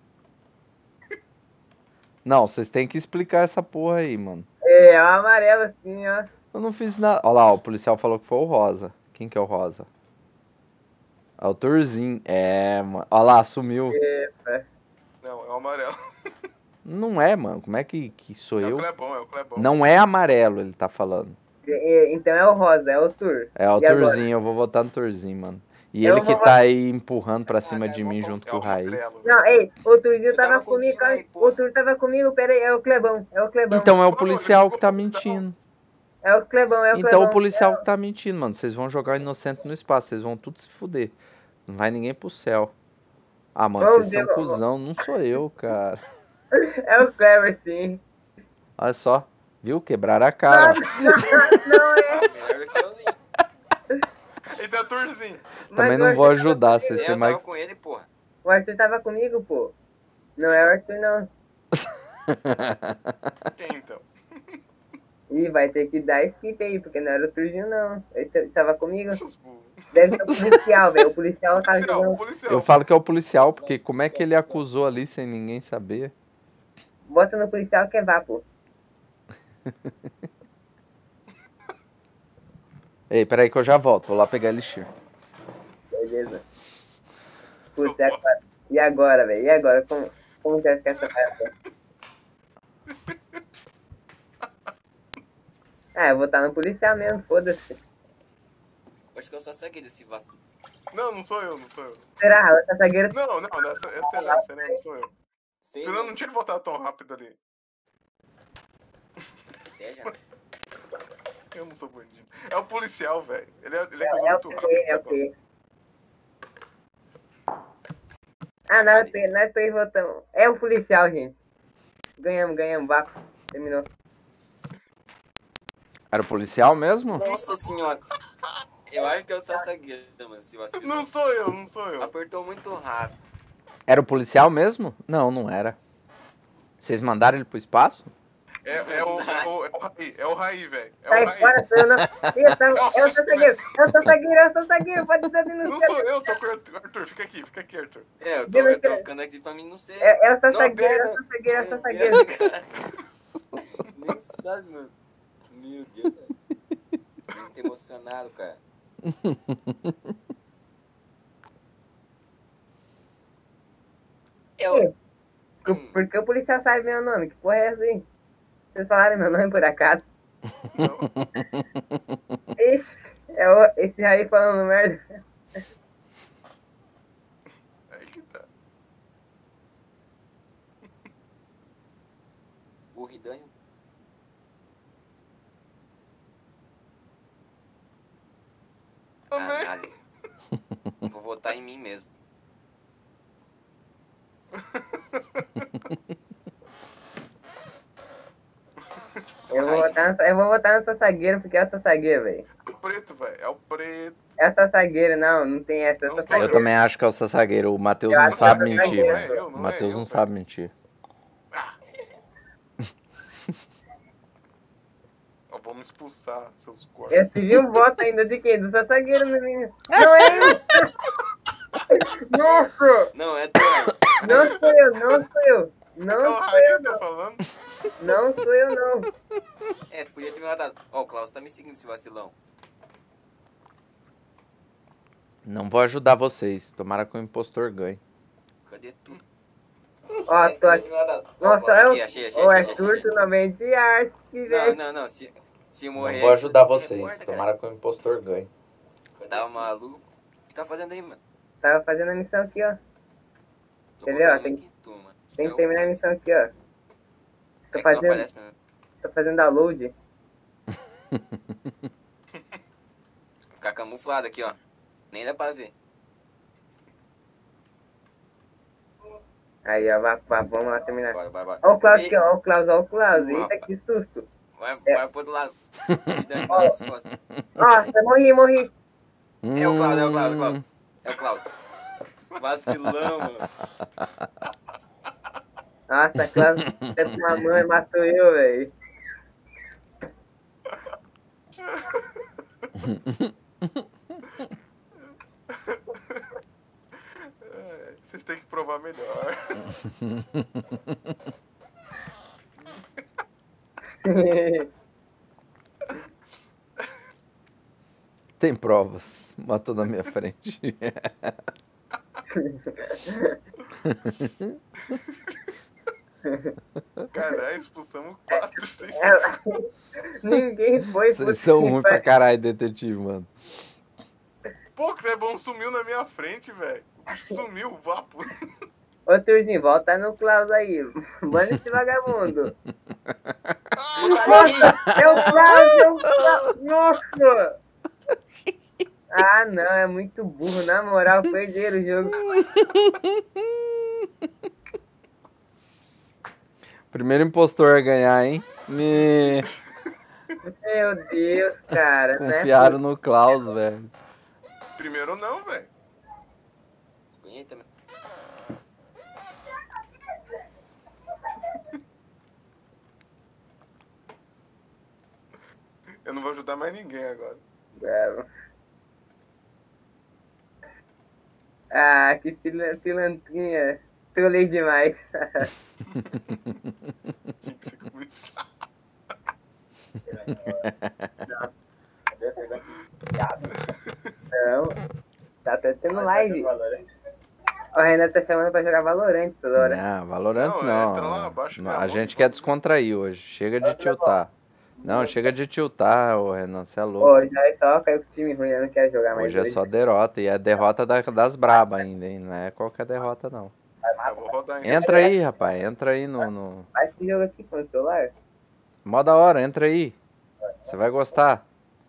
Não, vocês têm que explicar essa porra aí, mano. É, é o amarelo assim, ó. Eu não fiz nada. Olha lá, o policial falou que foi o Rosa. Quem que é o Rosa? É o Turzinho. É, mano. Olha lá, sumiu. Não, é o amarelo. Não é, mano. Como é que, que sou É o eu? Clebão, é o Clebão. Não é amarelo, ele tá falando. É, é, então é o rosa, é o Tur. É o E agora? Turzinho, eu vou votar no Turzinho, mano. E Eu ele que vou tá votar- aí empurrando pra cima cara, de eu mim vou- junto É com o o Raí. amarelo. Não, ei, o Turzinho Eu tava tava comigo, contigo aí, cara. porra. O Tur tava comigo, pera aí, é o Clebão, é o Clebão. Então é o Não, policial ele que tá ficou- mentindo. É o Clebão, é o Então Clebão. o policial que tá mentindo, mano. Vocês vão jogar o inocente no espaço, vocês vão tudo se fuder. Não vai ninguém pro céu. Ah, mano, Vamos vocês são ver, ó. cuzão, não sou eu, cara. É o Clever, sim. Olha só. Viu? Quebraram a cara. Não, não é. Melhor do que eu li. Então é Turzinho. Também Mas o não vou Arthur tava ajudar, comigo. vocês É, têm eu mais. tava com ele, porra. O Arthur tava comigo, pô. Não é o Arthur, não. Quem então? Ih, vai ter que dar skip aí, porque não era o Turzinho, não. Ele t- tava comigo. Seus burros. Deve ser o policial, velho. O policial tava Policial, jogando. policial. Eu falo que é o policial, porque como é que ele acusou ali sem ninguém saber? Bota no policial que é vá, pô. Ei, peraí que eu já volto. Vou lá pegar elixir. Beleza. Seus Putz, e bosta. agora? E agora, velho? E agora? Como, como que vai ficar essa parada? Ah, eu vou estar no policial mesmo, foda-se. Acho que eu só segui desse vacilo. Não, não sou eu, não sou eu. Será? Essa zagueira Não, não, essa, essa, é, essa é, não sou eu. Sei Senão não. não tinha voltado tão rápido ali. É, já. Eu não sou bandido. É o policial, velho. Ele, é, ele acusou é o muito P, rápido. é o P. Ah, não, é o P, nós dois votamos. É o policial, gente. Ganhamos, ganhamos, vapo. Terminou. Era o policial mesmo? Nossa senhora. Eu acho que eu só segui, mano, se vacilou. Não sou eu, não sou eu. Apertou muito rápido. Era o policial mesmo? Não, não era. Vocês mandaram ele pro espaço? É, é, o, é, o, é o Raí, é o Raí, velho. É o Sai Raí. fora, sou eu não. Ih, tá- É o seu zagueiro, é o seu zagueiro, é o seu zagueiro. Pode ser Não denunciado. sou eu, tô com o Arthur. Arthur, fica aqui, fica aqui, Arthur. É, eu tô, eu tô ficando aqui pra mim não ser. É, é o seu Não, zagueiro, é o pera. seu zagueiro, é o seu Meu zagueiro. Deus, cara. Nem sabe, mano. Meu Deus, velho. Muito emocionado, cara. Eu. Ih, por- Por que o policial sabe meu nome? Que porra é essa aí? Vocês falaram meu nome por acaso? Não. Ixi, é o, esse aí falando merda. Aí que tá. O Ridanho. Também. Análise. Vou votar em mim mesmo. Eu vou votar nessa, eu vou votar nessa zagueira porque é essa zagueira, velho. É o preto, velho. É o preto. Essa zagueira, não, não tem essa. Não Essa sou Eu zagueira. também acho que é o Sassagueiro. O Matheus Eu não acho que sabe é o mentir, Sassagueiro. mano. eu, O não é Matheus eu, não velho. sabe mentir. Ó, vamos expulsar seus corpos. Eu tive um voto ainda de quem? Do zagueiro, menino. Não é ele! Nossa! Não, é tu. Não sou eu, não sou eu. É o Não sou Raí eu, que tá não. falando. Não sou eu, não. É, tu podia ter me matado. Ó, o Klaus tá me seguindo, esse vacilão. Não vou ajudar vocês. Tomara que o impostor ganhe. Cadê tu? Ó, É, tô podia aqui. ter me matado. Ó, Nossa, ó, é o, aqui, achei, achei, o achei, achei, Arthur, achei. tu não vende arte, que Não, velho. não, não. Se, se Não morrer. vou ajudar aqui, vocês. reporta, cara. Tomara que o impostor ganhe. Tava maluco. O que tá fazendo aí, mano? Tava fazendo a missão aqui, ó. Tô Entendeu? confiando Tem- muito em tu, mano. Tem que terminar a missão aqui, ó. É Tô que não fazendo, aparece mesmo. tô fazendo download. Vou ficar camuflado aqui, ó. Nem dá pra ver. Aí, ó, vá, vá, vamos lá terminar. Bora, bora, bora. Ó o Klaus E- aqui, ó, ó o Klaus, ó o Klaus. Uh, Eita, rapaz. que susto. Vai, É. vai pro outro lado. Cuidando nas nossas costas. Nossa, morri, morri. É o Klaus, é o Klaus, é o Hum. Klaus. É o Klaus. Vacilão, mano. Nossa, Klaus, com uma mãe matou eu, velho. É, vocês têm que provar melhor. Tem provas. Matou na minha frente. Caralho, expulsamos quatro, seis, Ela- Ninguém foi. Vocês são ruins pra caralho, detetive, mano. Pô, o Clebão sumiu na minha frente, velho. O bicho sumiu, o vapo. Ô, Turzinho, volta no Klaus aí. Manda esse vagabundo. Puta É o Klaus, é o Klaus. Nossa! Ah, não, é muito burro. Na moral, perderam o jogo. Primeiro impostor a ganhar, hein? Me... Meu Deus, cara. Confiaram Né? no Klaus, velho. Primeiro não, velho. Ganhei também. Eu não vou ajudar mais ninguém agora. Bravo. Ah, que pila- pilantrinha. Trolei demais. Tinha que ser comunista. Não. Tá até tendo live. O Renan tá chamando pra jogar Valorant toda hora. Não, Valorant Não, não. entra lá, baixa minha A logo, gente quer vamos. descontrair hoje. Chega de tiltar. Não, chega de tiltar, ô Renan, você é louco. Pô, já é só caiu com o time ruim, eu não quero jogar mais Hoje é hoje. só derrota. E é derrota da- das braba ainda, hein? Não é qualquer derrota, não. Eu vou rodar em Entra aí, rapaz. Entra aí no, no... Faz esse jogo aqui com o celular. Mó da hora, entra aí. Você vai gostar.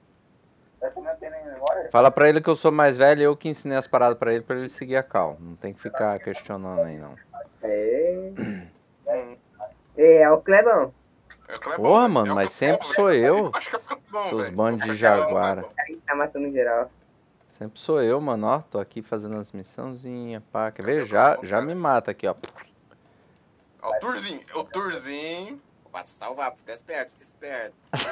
Fala pra ele que eu sou mais velho e eu que ensinei as paradas pra ele, pra ele seguir a cal. Não tem que ficar questionando aí, não. É. Hum. É, é o Clebão. É o Clebão, Porra, velho. mano, É o mas Clebão, sempre velho. sou eu. Acho que é o Clebão, Seus velho. bandos de Vou ficar calando, jaguara. Clebão. Aí tá matando geral. Sempre sou eu, mano. Ó, tô aqui fazendo as missãozinhas, pá. Quer Cadê ver? o Já, Clebão, já cara? me mata aqui, ó. Ó, o Turzinho. O Turzinho. Vou passar salvar, fica esperto, fica esperto.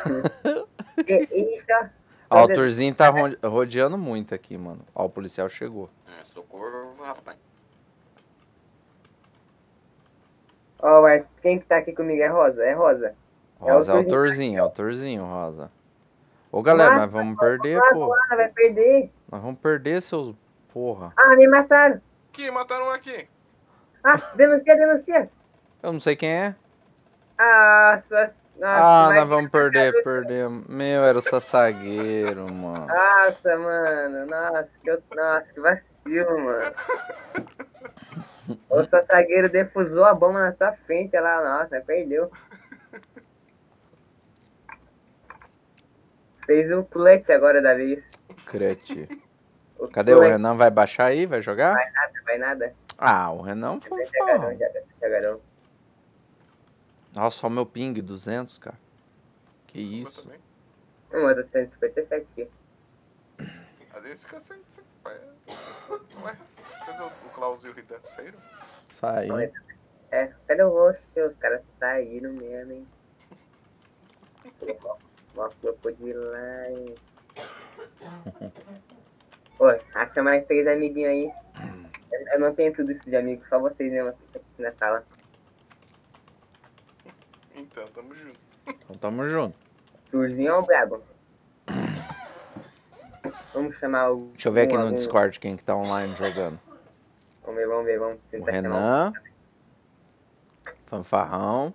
E, isso, ó. Ó, o Turzinho tá ro- rodeando muito aqui, mano. Ó, o policial chegou. Ah, socorro, rapaz. Ó, mas quem que tá aqui comigo é Rosa, é Rosa. Rosa é o Turzinho. Turzinho, é o Turzinho, Rosa. Ô, galera, Mata, nós vamos perder, mata, pô. mata, vai perder. Nós vamos perder, seus... Porra. Ah, me mataram. Aqui, mataram um aqui. Ah, denuncia, denuncia. Eu não sei quem é. Nossa, nossa, Ah, vai nós vamos perder, perder. Meu, era o Sassagueiro, mano. Nossa, mano, nossa, que, eu- nossa, que vacilo, mano. O seu zagueiro defusou a bomba na sua frente lá, nossa, perdeu. Fez o clutch agora da vez. Crete. O Cadê o clutch. Renan? Vai baixar aí? Vai jogar? Vai nada, vai nada. Ah, o Renan Já foi pegarão, fã. já pegarão. Nossa, só meu ping, duzentos, cara. Que Eu isso. também. Um outro cento e cinquenta e sete aqui. Às vezes fica cento e cinquenta. Ué, cadê o o Klaus e o Ridan? Saíram? Sai. É, cadê o rosto? Os caras saíram mesmo, hein? Uma flopou de lá, hein? Pô, acha mais três amiguinhos aí. Eu, eu não tenho tudo isso de amigos, só vocês mesmo aqui na sala. Então, tamo junto. Então tamo junto. Turzinho ou brabo? Vamos chamar o. Deixa eu ver aqui algum- no algum- Discord quem que tá online jogando. Vamos ver, vamos ver, vamos O tentar chamar Renan. Fanfarrão.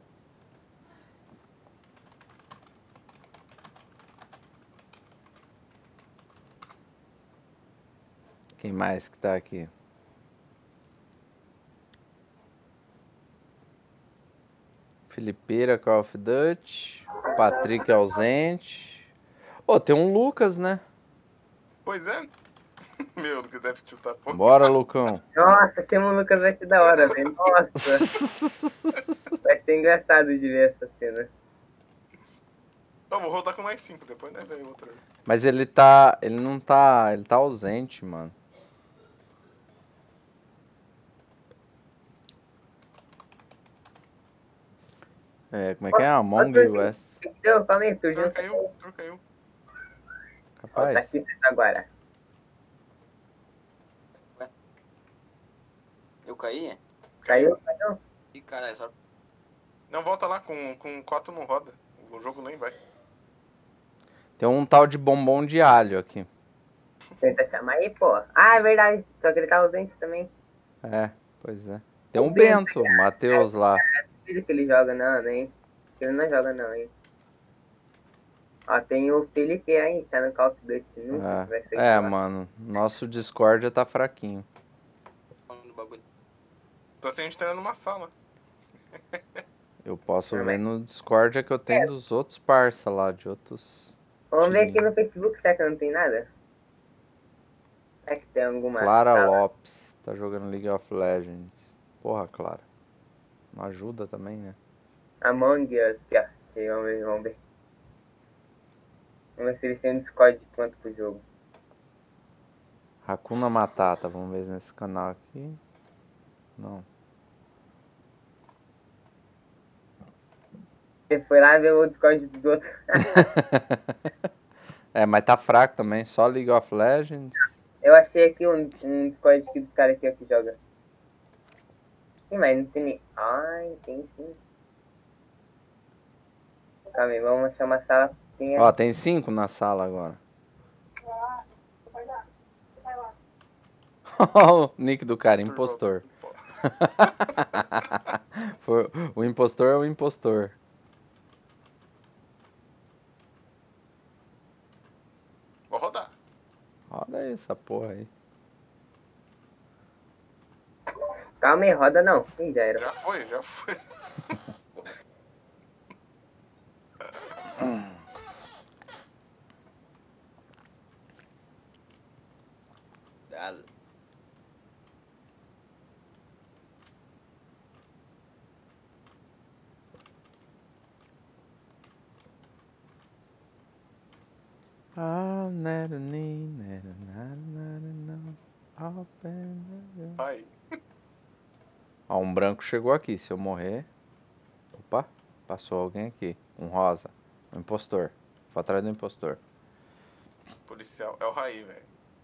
Quem mais que tá aqui? Felipeira, Call of Duty. Patrick ausente. Ô, tem um Lucas, né? Pois é. Meu, que deve chutar porra. Bora, Lucão. Nossa, chama o Lucas, vai ser da hora, velho. Nossa, vai ser engraçado de ver essa cena. Eu vou rodar com mais cinco, depois né, daí outra. Mas ele tá. Ele não tá. Ele tá ausente, mano. É, como é que é? Among Us. O que que deu? Calma aí, Tor Turzinho. caiu, Tor caiu. Ó, tá Capaz. aqui agora. Eu caí? Caiu? Caiu? Ih, caralho, só. Não, volta lá, com, com quatro não roda. O jogo nem vai. Tem um tal de bombom de alho aqui. Tenta chamar aí, pô. Ah, é verdade. Só que ele tá ausente também. É, pois é. Tem O um Bento, Bento, Matheus lá. Filho que ele joga, não, hein? Acho que ele não joga, não, hein? Ó, tem o Felipe aí, tá no Call of Duty. Nunca vai ser É, é, igual. mano. Nosso Discord já tá fraquinho. No bagulho. Tô assim, a gente tá numa sala. Eu posso Não, ver mas- no Discord é que eu tenho dos outros parça lá, de outros. Vamos ver aqui tirinhos. no Facebook, será que não tem nada? Será que tem alguma Clara sala? Lopes, tá jogando League of Legends. Porra, Clara. Não ajuda também, né? Among Us, aqui, ó. Vamos ver, vamos ver. Vamos ver se eles têm um Discord de quanto pro jogo. Hakuna Matata, vamos ver nesse canal aqui. Não. Você foi lá ver o Discord dos outros. É, mas tá fraco também, só League of Legends. Eu achei aqui um, um Discord aqui dos caras aqui ó, que joga. Sim, mas não tem nem... Ai, tem sim. Calma aí, vamos achar uma sala. Tem Ó, tem cinco na sala agora. O nick do cara, impostor. Foi- o impostor é o impostor. Vou rodar. Roda aí essa porra aí. Calma aí, roda não. Ih, já era. Já foi, já foi. Dale. Ah, never need, never, never, never, never, open the- Vai. Ó, um branco chegou aqui. Se eu morrer. Opa, passou alguém aqui. Um rosa. Um impostor. Foi atrás do impostor. Policial. É o Raí, velho.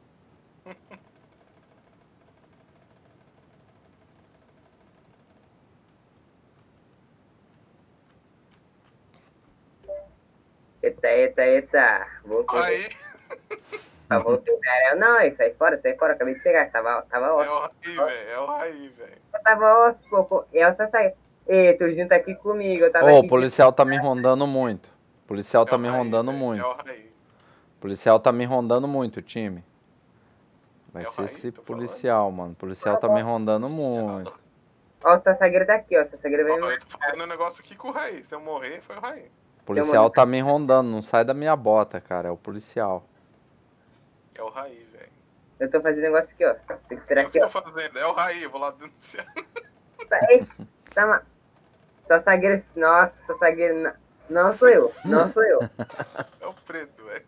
Eita, eita, eita. Voltou. Raí. Tá, voltou. Cara, não, aí, sai fora, sai fora. Acabei de chegar. Tava, tava É off. o Raí, velho. É o Raí, velho. Eu tava off, pô. pô. Elsa sai. Ei, Turzinho tá aqui comigo. Eu tava Ô, o aqui. policial tá me rondando muito. O policial É tá o me Raí, rondando velho. muito. É o Raí. O policial tá me rondando muito, time. Vai É o ser Raí, esse tô falando. policial, mano. O policial tá me rondando muito. Policial. Ó, o Sassagueiro tá aqui, ó. O Sassagueiro Ó, veio me eu tô fazendo um negócio aqui com o Raí. Se eu morrer, foi o Raí. O policial tá me rondando, não sai da minha bota, cara. É o policial. É o Raí, velho. Eu tô fazendo negócio aqui, ó. Tem que esperar Eu aqui, que ó. tô fazendo. É o Raí, eu vou lá denunciar. Tá, ixi, tá ma... Sassagueiro, nossa, Sassagueiro, não, não sou eu, não sou eu. É o preto, velho.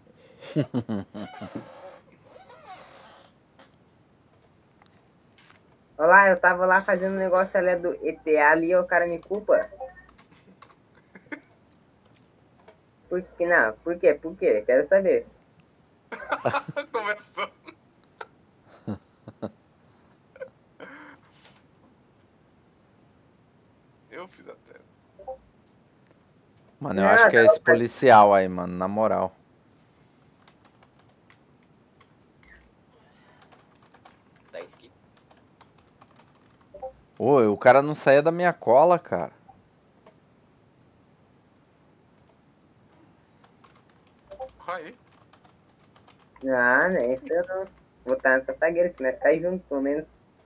Olha lá, eu tava lá fazendo um negócio ali do E T A ali, o cara me culpa. Por que não? Por quê? Por quê? Quero saber. Começou. Eu fiz a tese. Mano, eu Não, acho que é tava esse policial aí, mano, na moral. Dá skip. Ô, o cara não saía da minha cola, cara. Raí. Ah, né? Isso eu não. Vou estar nessa Sassagueiro que nós caímos juntos, pelo menos.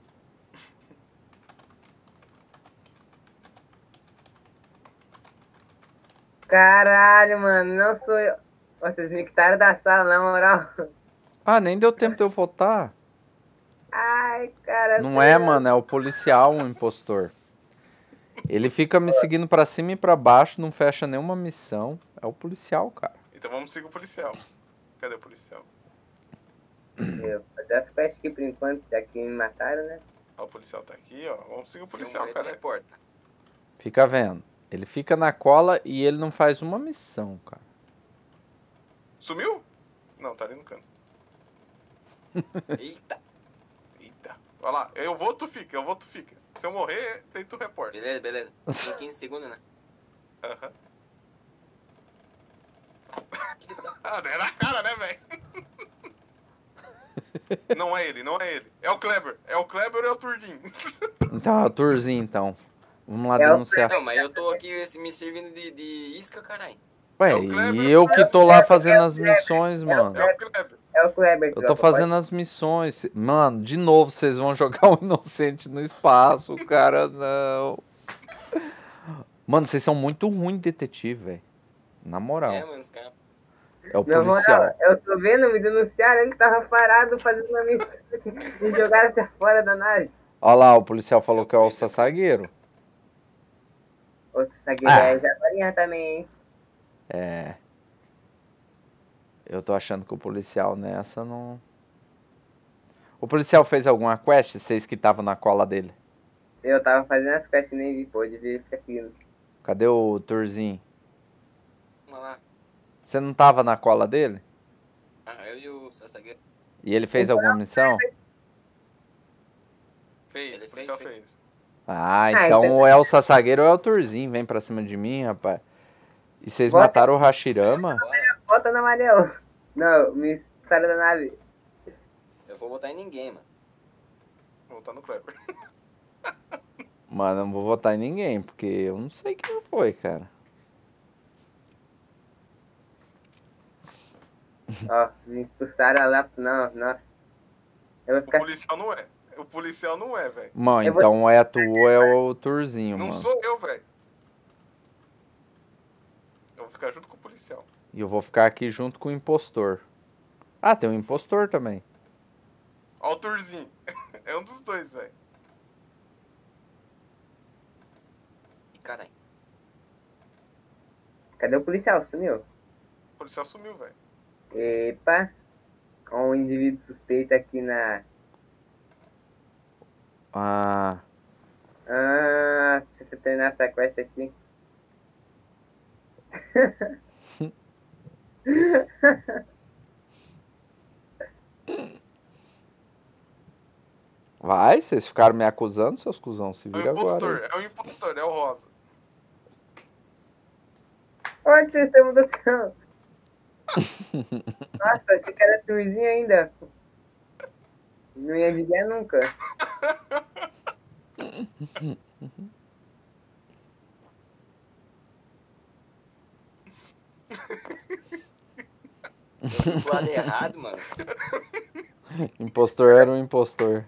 Caralho, mano, não sou eu. Vocês me quitaram da sala, na moral. Ah, nem deu tempo de eu votar. Ai, cara. Não é, mano, é o policial, o impostor. Ele fica me seguindo pra cima e pra baixo, não fecha nenhuma missão. É o policial, cara. Então vamos seguir o policial. Cadê o policial? Eu vou fazer as quests aqui por enquanto, já que me mataram, né? Ó, o policial tá aqui, ó. Vamos seguir o Se eu policial, morrer, tu cara. reporta. Fica vendo. Ele fica na cola e ele não faz uma missão, cara. Sumiu? Não, tá ali no canto. Eita. Eita. Olha lá, eu vou, tu fica, eu vou, tu fica. Se eu morrer, tem tu reporta. Beleza, beleza. Tem quinze segundos, né? Aham. Ah, era a cara, né, velho? Não é ele, não é ele. É o Kleber. É o Kleber ou é o Turdin? Então, é o Turzinho, então. Vamos lá É o denunciar. Não, mas eu tô aqui esse- me servindo de, de isca, caralho. Ué, É o Kleber, e eu que tô lá fazendo as Kleber, missões, é o mano. É o Kleber. É o Kleber que Eu tô joga, fazendo as missões. Mano, de novo vocês vão jogar o inocente no espaço, cara, não. Mano, vocês são muito ruins de detetive, velho. Na moral. É, mano, os caras. É o Na policial. moral, eu tô vendo, me denunciaram, ele tava parado fazendo uma missão e jogaram pra fora da nave. Olha lá, o policial falou É o que é o preto, é o preto. Sassagueiro. Ô, Essa guerra é jabalinha também, hein? É. Eu tô achando que o policial nessa não... O policial fez alguma quest? Vocês que estavam na cola dele? Eu tava fazendo as quests e nem vi, pô, devia ficar seguindo. Cadê o Turzinho? Vamos lá. Você não tava na cola dele? Ah, eu e o Sassagueiro. E ele fez alguma missão? Fez, Ele o policial fez, fez. Ah, Ah, então então- ou é o Sassagueiro ou é o Turzinho. Vem pra cima de mim, rapaz. E vocês Bota- mataram o Hashirama? Bora. Bota no amarelo. Não, me sai da nave. Eu vou votar em ninguém, mano. Vou voltar no Kleber. Mano, eu não vou votar em ninguém, porque eu não sei quem foi, cara. Ó, me expulsaram lá. Não, nossa. Eu vou O ficar. policial não é. O policial não é, velho. Mano, Eu vou- então é tu ou é o Turzinho, Não mano. sou eu, velho. Eu vou ficar junto com o policial. E eu vou ficar aqui junto com o impostor. Ah, tem um impostor também. Ó o Turzinho. É um dos dois, velho. Ih, caralho. Cadê o policial? Sumiu. O policial sumiu, velho. Epa. Ó, um indivíduo suspeito aqui na. Ah, Ah, deixa eu terminar essa quest aqui. vai, vocês ficaram me acusando, seus cuzão, se É o vira agora. impostor, Aí. é o impostor, é o Rosa. Olha, vocês estão mudando. Nossa, achei que era turzinho ainda. Não ia adivinhar nunca. Eu fui pro lado errado, mano. Impostor era um impostor.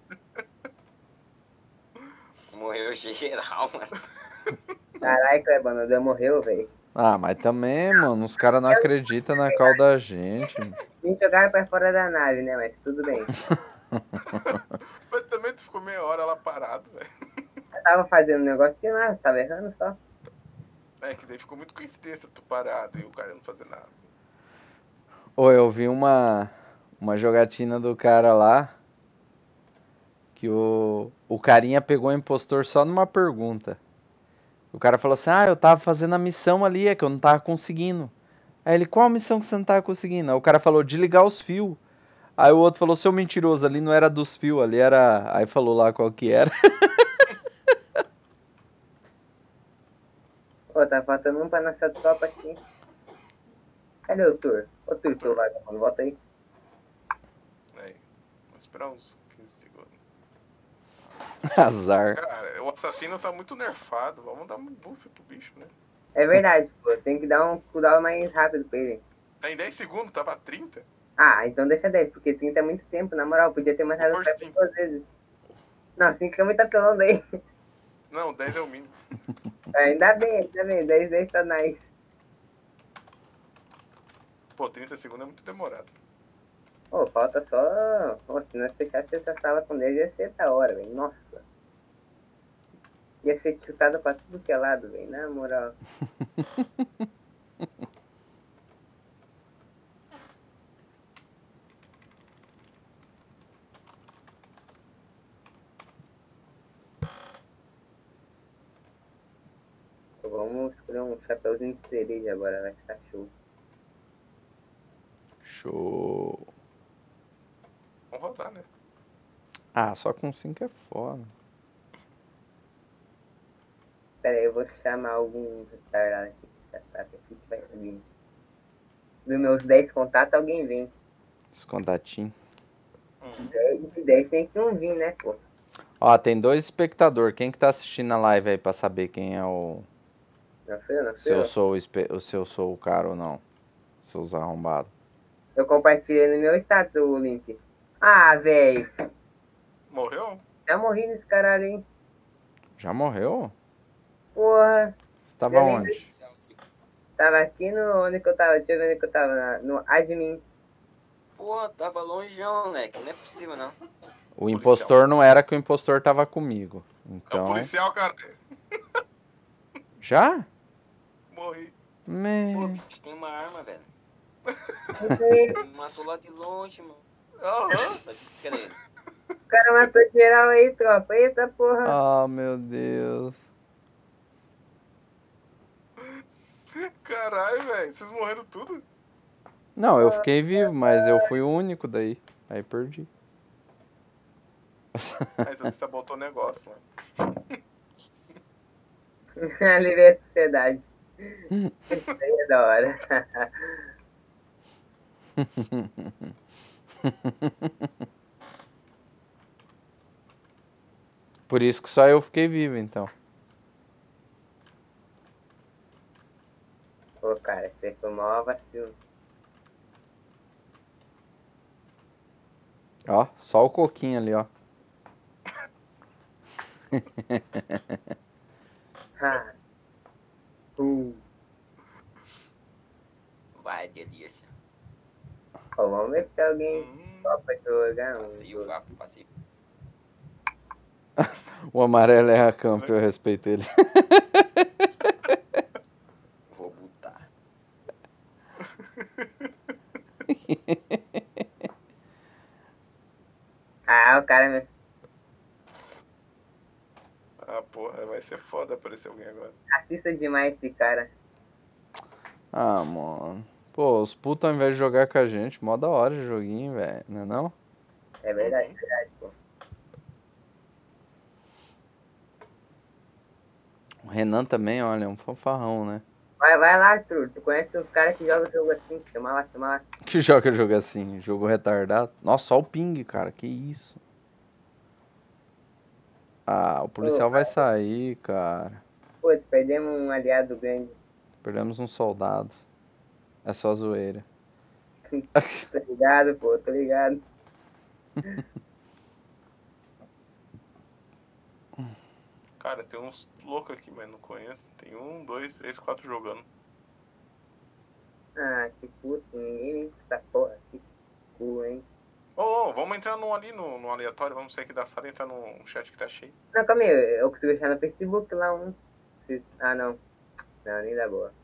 Morreu geral, mano. Caralho, Clebano, Deus morreu, velho. Ah, mas também, mano, os caras não acreditam na cal da gente. Me jogaram pra fora da nave, né? Mas tudo bem. Mas também tu ficou meia hora lá parado, velho. Eu tava fazendo um negocinho lá, tava errando só. É que daí ficou muito coincidência tu parado e o cara não fazer nada. Ô, eu vi uma, uma jogatina do cara lá. Que o, o carinha pegou o impostor só numa pergunta. O cara falou assim, ah, eu tava fazendo a missão ali, é que eu não tava conseguindo. Aí ele, qual missão que você não tava conseguindo? Aí o cara falou, desligar os fios. Aí o outro falou, seu mentiroso, ali não era dos fios, ali era... Aí falou lá qual que era. Pô, tá faltando um pra nossa tropa aqui. Cadê o Tur? Ô, Tur, seu vagabundo, volta aí. Aí, vamos esperar uns quinze segundos. Azar. Cara, o assassino tá muito nerfado. Vamos dar um buff pro bicho, né? É verdade, pô. Tem que dar um cooldown mais rápido pra ele. Tá em dez segundos, tava trinta. Ah, então deixa dez, porque trinta é muito tempo, na moral. Podia ter matado Por o cara cinco. duas vezes. Não, cinco é muito apelando aí. Não, dez é o mínimo. Ainda bem, ainda bem. dez, dez tá nice. Pô, trinta segundos é muito demorado. Pô, falta só... Pô, se nós fechasse essa sala com dez ia ser da hora, velho. Nossa. Ia ser chutado pra tudo que é lado, velho. Na moral. Vamos escolher um chapeuzinho de cereja agora, vai ficar show. Show. Vamos rodar, né? Ah, só com cinco é foda. Pera aí, eu vou chamar algum retardado aqui que vai vir. Dos meus dez contatos, alguém vem. Esse contatinho. dez de dez tem que um vir, né, pô? Ó, tem dois espectadores. Quem que tá assistindo a live aí pra saber quem é o... Não fui eu, não Se fui eu eu. sou o, espe... se eu sou o cara ou não. Seus arrombados. Eu compartilhei no meu status o link. Ah, velho. Morreu? Já morri nesse caralho, hein? Já morreu? Porra. Você tava Eu nem- onde? Tava aqui no... Onde que eu tava? Deixa eu ver onde que eu tava. Na- No admin. Porra, tava longeão, moleque. Não é possível, não. O impostor não era que o impostor tava comigo. É o Então, policial, cara. Já? Morri. Me... Pô, bicho, tem uma arma, velho. Ele Me matou lá de longe, mano. Aham. Sabia que era ele. O cara matou geral aí, tropa. Eita porra. Ah, meu Deus. Caralho, velho. Vocês morreram tudo? Não, eu fiquei vivo, mas eu fui o único daí. Aí perdi. Aí então você botou o negócio lá. Aliviei a sociedade. Isso aí é da hora. Por isso que só eu fiquei vivo, então. Pô, cara, você foi maior vacilo. Ó, só o coquinho ali, ó. Ha. Uh. Vai, delícia. Ó, vamos ver se alguém Hum, topa jogar um Passei o jogo. vapo, passei. O amarelo é a campo, eu respeito ele. Vou botar. Ah, o cara me ah, porra, vai ser foda aparecer alguém agora. assista demais esse cara. Ah, mano. Pô, os putos ao invés de jogar com a gente, mó da hora de joguinho, velho. Não é não? É verdade, Uhum. verdade, pô. O Renan também, olha, é um fanfarrão, né? Vai, vai lá, Arthur. Tu conhece uns caras que jogam jogo assim? Chama lá, chama lá. Que joga jogo assim? Jogo retardado? Nossa, só o ping, cara. Que isso? Ah, o Ô, policial vai sair, cara. putz, perdemos um aliado grande. Perdemos um soldado. É só zoeira. Tô ligado, pô, tô ligado. Cara, tem uns loucos aqui, mas não conheço. Tem um, dois, três, quatro jogando. Ah, que puto, ninguém nem essa porra. Que cu, hein? Ô, ô, vamos entrar num ali no, no aleatório, vamos sair aqui da sala e entrar num chat que tá cheio. Não, calma aí, eu eu consigo achar no Facebook lá um. Se- Ah, não. Não, nem dá boa.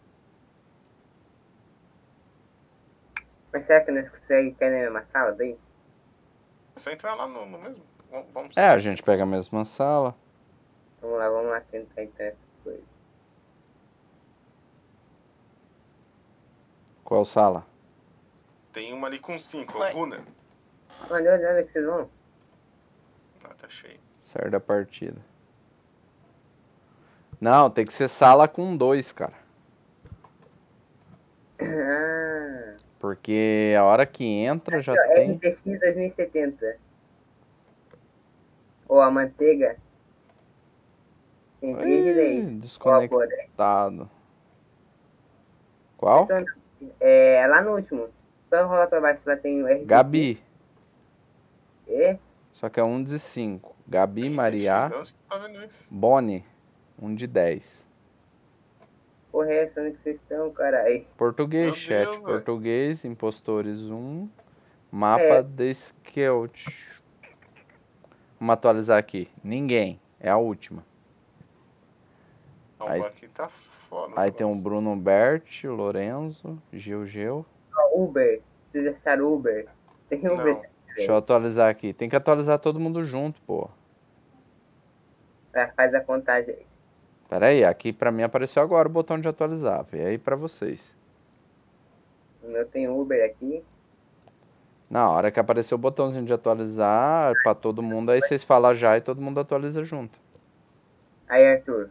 Mas será que nós conseguimos cair na mesma sala daí? É só entrar lá no, no mesmo. Vamos, vamos É, sair. a gente pega a mesma sala. Vamos lá, vamos lá tentar então essas coisas. Qual sala? Tem uma ali com cinco, Mas- o Runner. Onde, onde, onde é que vocês vão? Ah, tá cheio. Sair da partida. Não, tem que ser sala com dois, cara. Ah, Porque a hora que entra já aqui, ó, tem. R T X dois mil e setenta. Ou a manteiga. Tem três de dez. Ih, Ou a Boré. desconectado. Qual? É, é lá no último. Só rolar pra baixo, lá tem o R T X. Gabi. E? Só que é um de cinco. Gabi, R T X, Maria, onde você tá vendo isso? Boni. Um de dez. Porra, é essa onde que vocês estão, caralho? Português, Meu chat. Deus, velho. Português, impostores um. Mapa É. de Scout. Vamos atualizar aqui. Ninguém. É a última. Não, Aí- aqui tá foda. Aí o tem um negócio. Bruno Bert, Lorenzo, Gil Gil. Ó, Uber. Vocês acharam Uber? Tem Uber. Não. Deixa eu atualizar aqui. Tem que atualizar todo mundo junto, pô. Tá, faz a contagem aí. Pera aí, aqui pra mim apareceu agora o botão de atualizar. Vê aí pra vocês. O meu tem Uber aqui. Na hora que aparecer o botãozinho de atualizar pra todo mundo, aí vocês falam já e todo mundo atualiza junto. Aí, Arthur.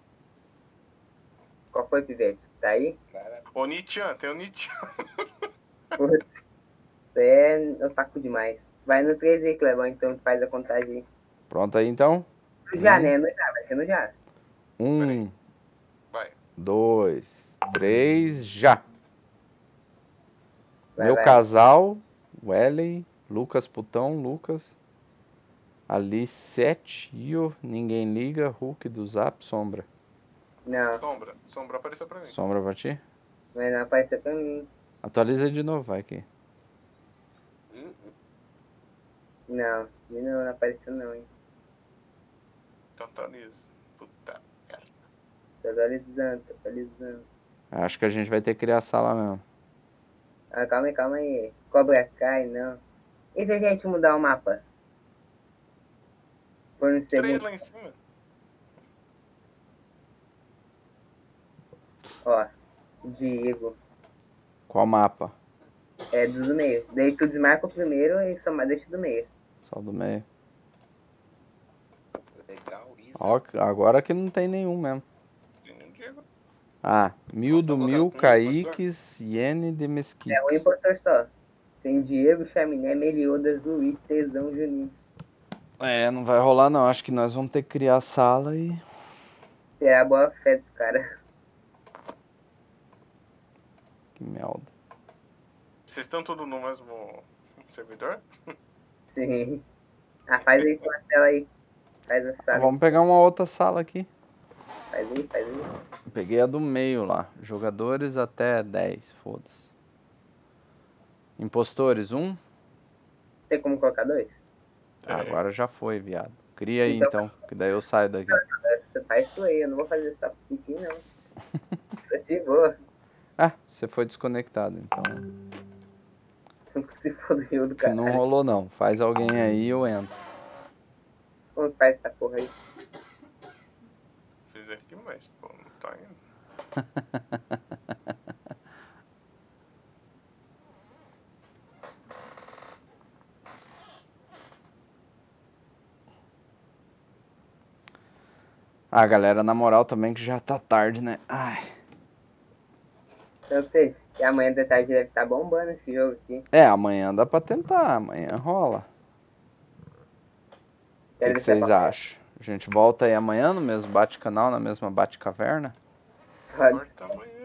Qual foi, Pivete? Tá aí? Vai, vai. Ô, Nichan, tem o Nichan. Putz, você é otaku demais. Vai no três aí, Clebão, então faz a contagem aí. Pronto aí então? No já, Hum. né? No já, vai ser no já. Um, Vai. dois, três, já. Vai, Meu vai. casal, Wellen, Lucas Putão, Lucas. Ali sete, Io, ninguém liga, Hulk do Zap, Sombra. Não, Sombra. Sombra apareceu pra mim. Sombra pra ti? mas não apareceu pra mim. Atualiza aí de novo, vai aqui. Hum, hum. Não, de novo não apareceu não, hein. Então tá nisso. Puta merda. Tô Tô atualizando, tô atualizando. Acho que a gente vai ter que criar a sala mesmo. Ah, calma aí, calma aí. Cobra cai, não. E se a gente mudar o mapa? Por um Três segundo. lá em cima. Ó, Diego. Qual mapa? É do do meio. Daí tu desmarca o primeiro e só deixa do meio. Só do meio. Legal isso. Ó, agora que não tem nenhum mesmo. Diego. Ah, mil do Então, mil, colocando um impostor? Kaiques, Iene de Mesquite. É um impostor só. Tem Diego, Chaminé, Meliodas, Luiz, Tesão, Juninho. É, não vai rolar não. Acho que nós vamos ter que criar a sala e... Esperar a boa fé dos caras. Que merda. Sim. Vocês estão tudo no mesmo servidor? Sim. Ah, faz aí com a tela aí. Faz a Ah, sala. vamos pegar uma outra sala aqui. Faz aí, faz aí. Peguei a do meio lá. Jogadores até dez, foda-se. Impostores, um. Tem como colocar dois? Ah, É. agora já foi, viado. Cria aí Então- então, que daí eu saio daqui. Você faz tu aí, eu não vou fazer essa pique não. Tô de boa. Ah, você foi desconectado, então. Se fodeu do Que não caralho. rolou não. Faz alguém aí e eu entro. Como faz essa porra aí? Fiz aqui, mas pô, não tá indo. Ah, galera, na moral também que já tá tarde, né? Ai. Então, vocês, que amanhã de tarde deve estar bombando esse jogo aqui. É, amanhã dá pra tentar, amanhã rola. O que, Quero que deixar vocês pra acham? A gente volta aí amanhã no mesmo bate-canal, na mesma bate-caverna? Pode. Corta amanhã.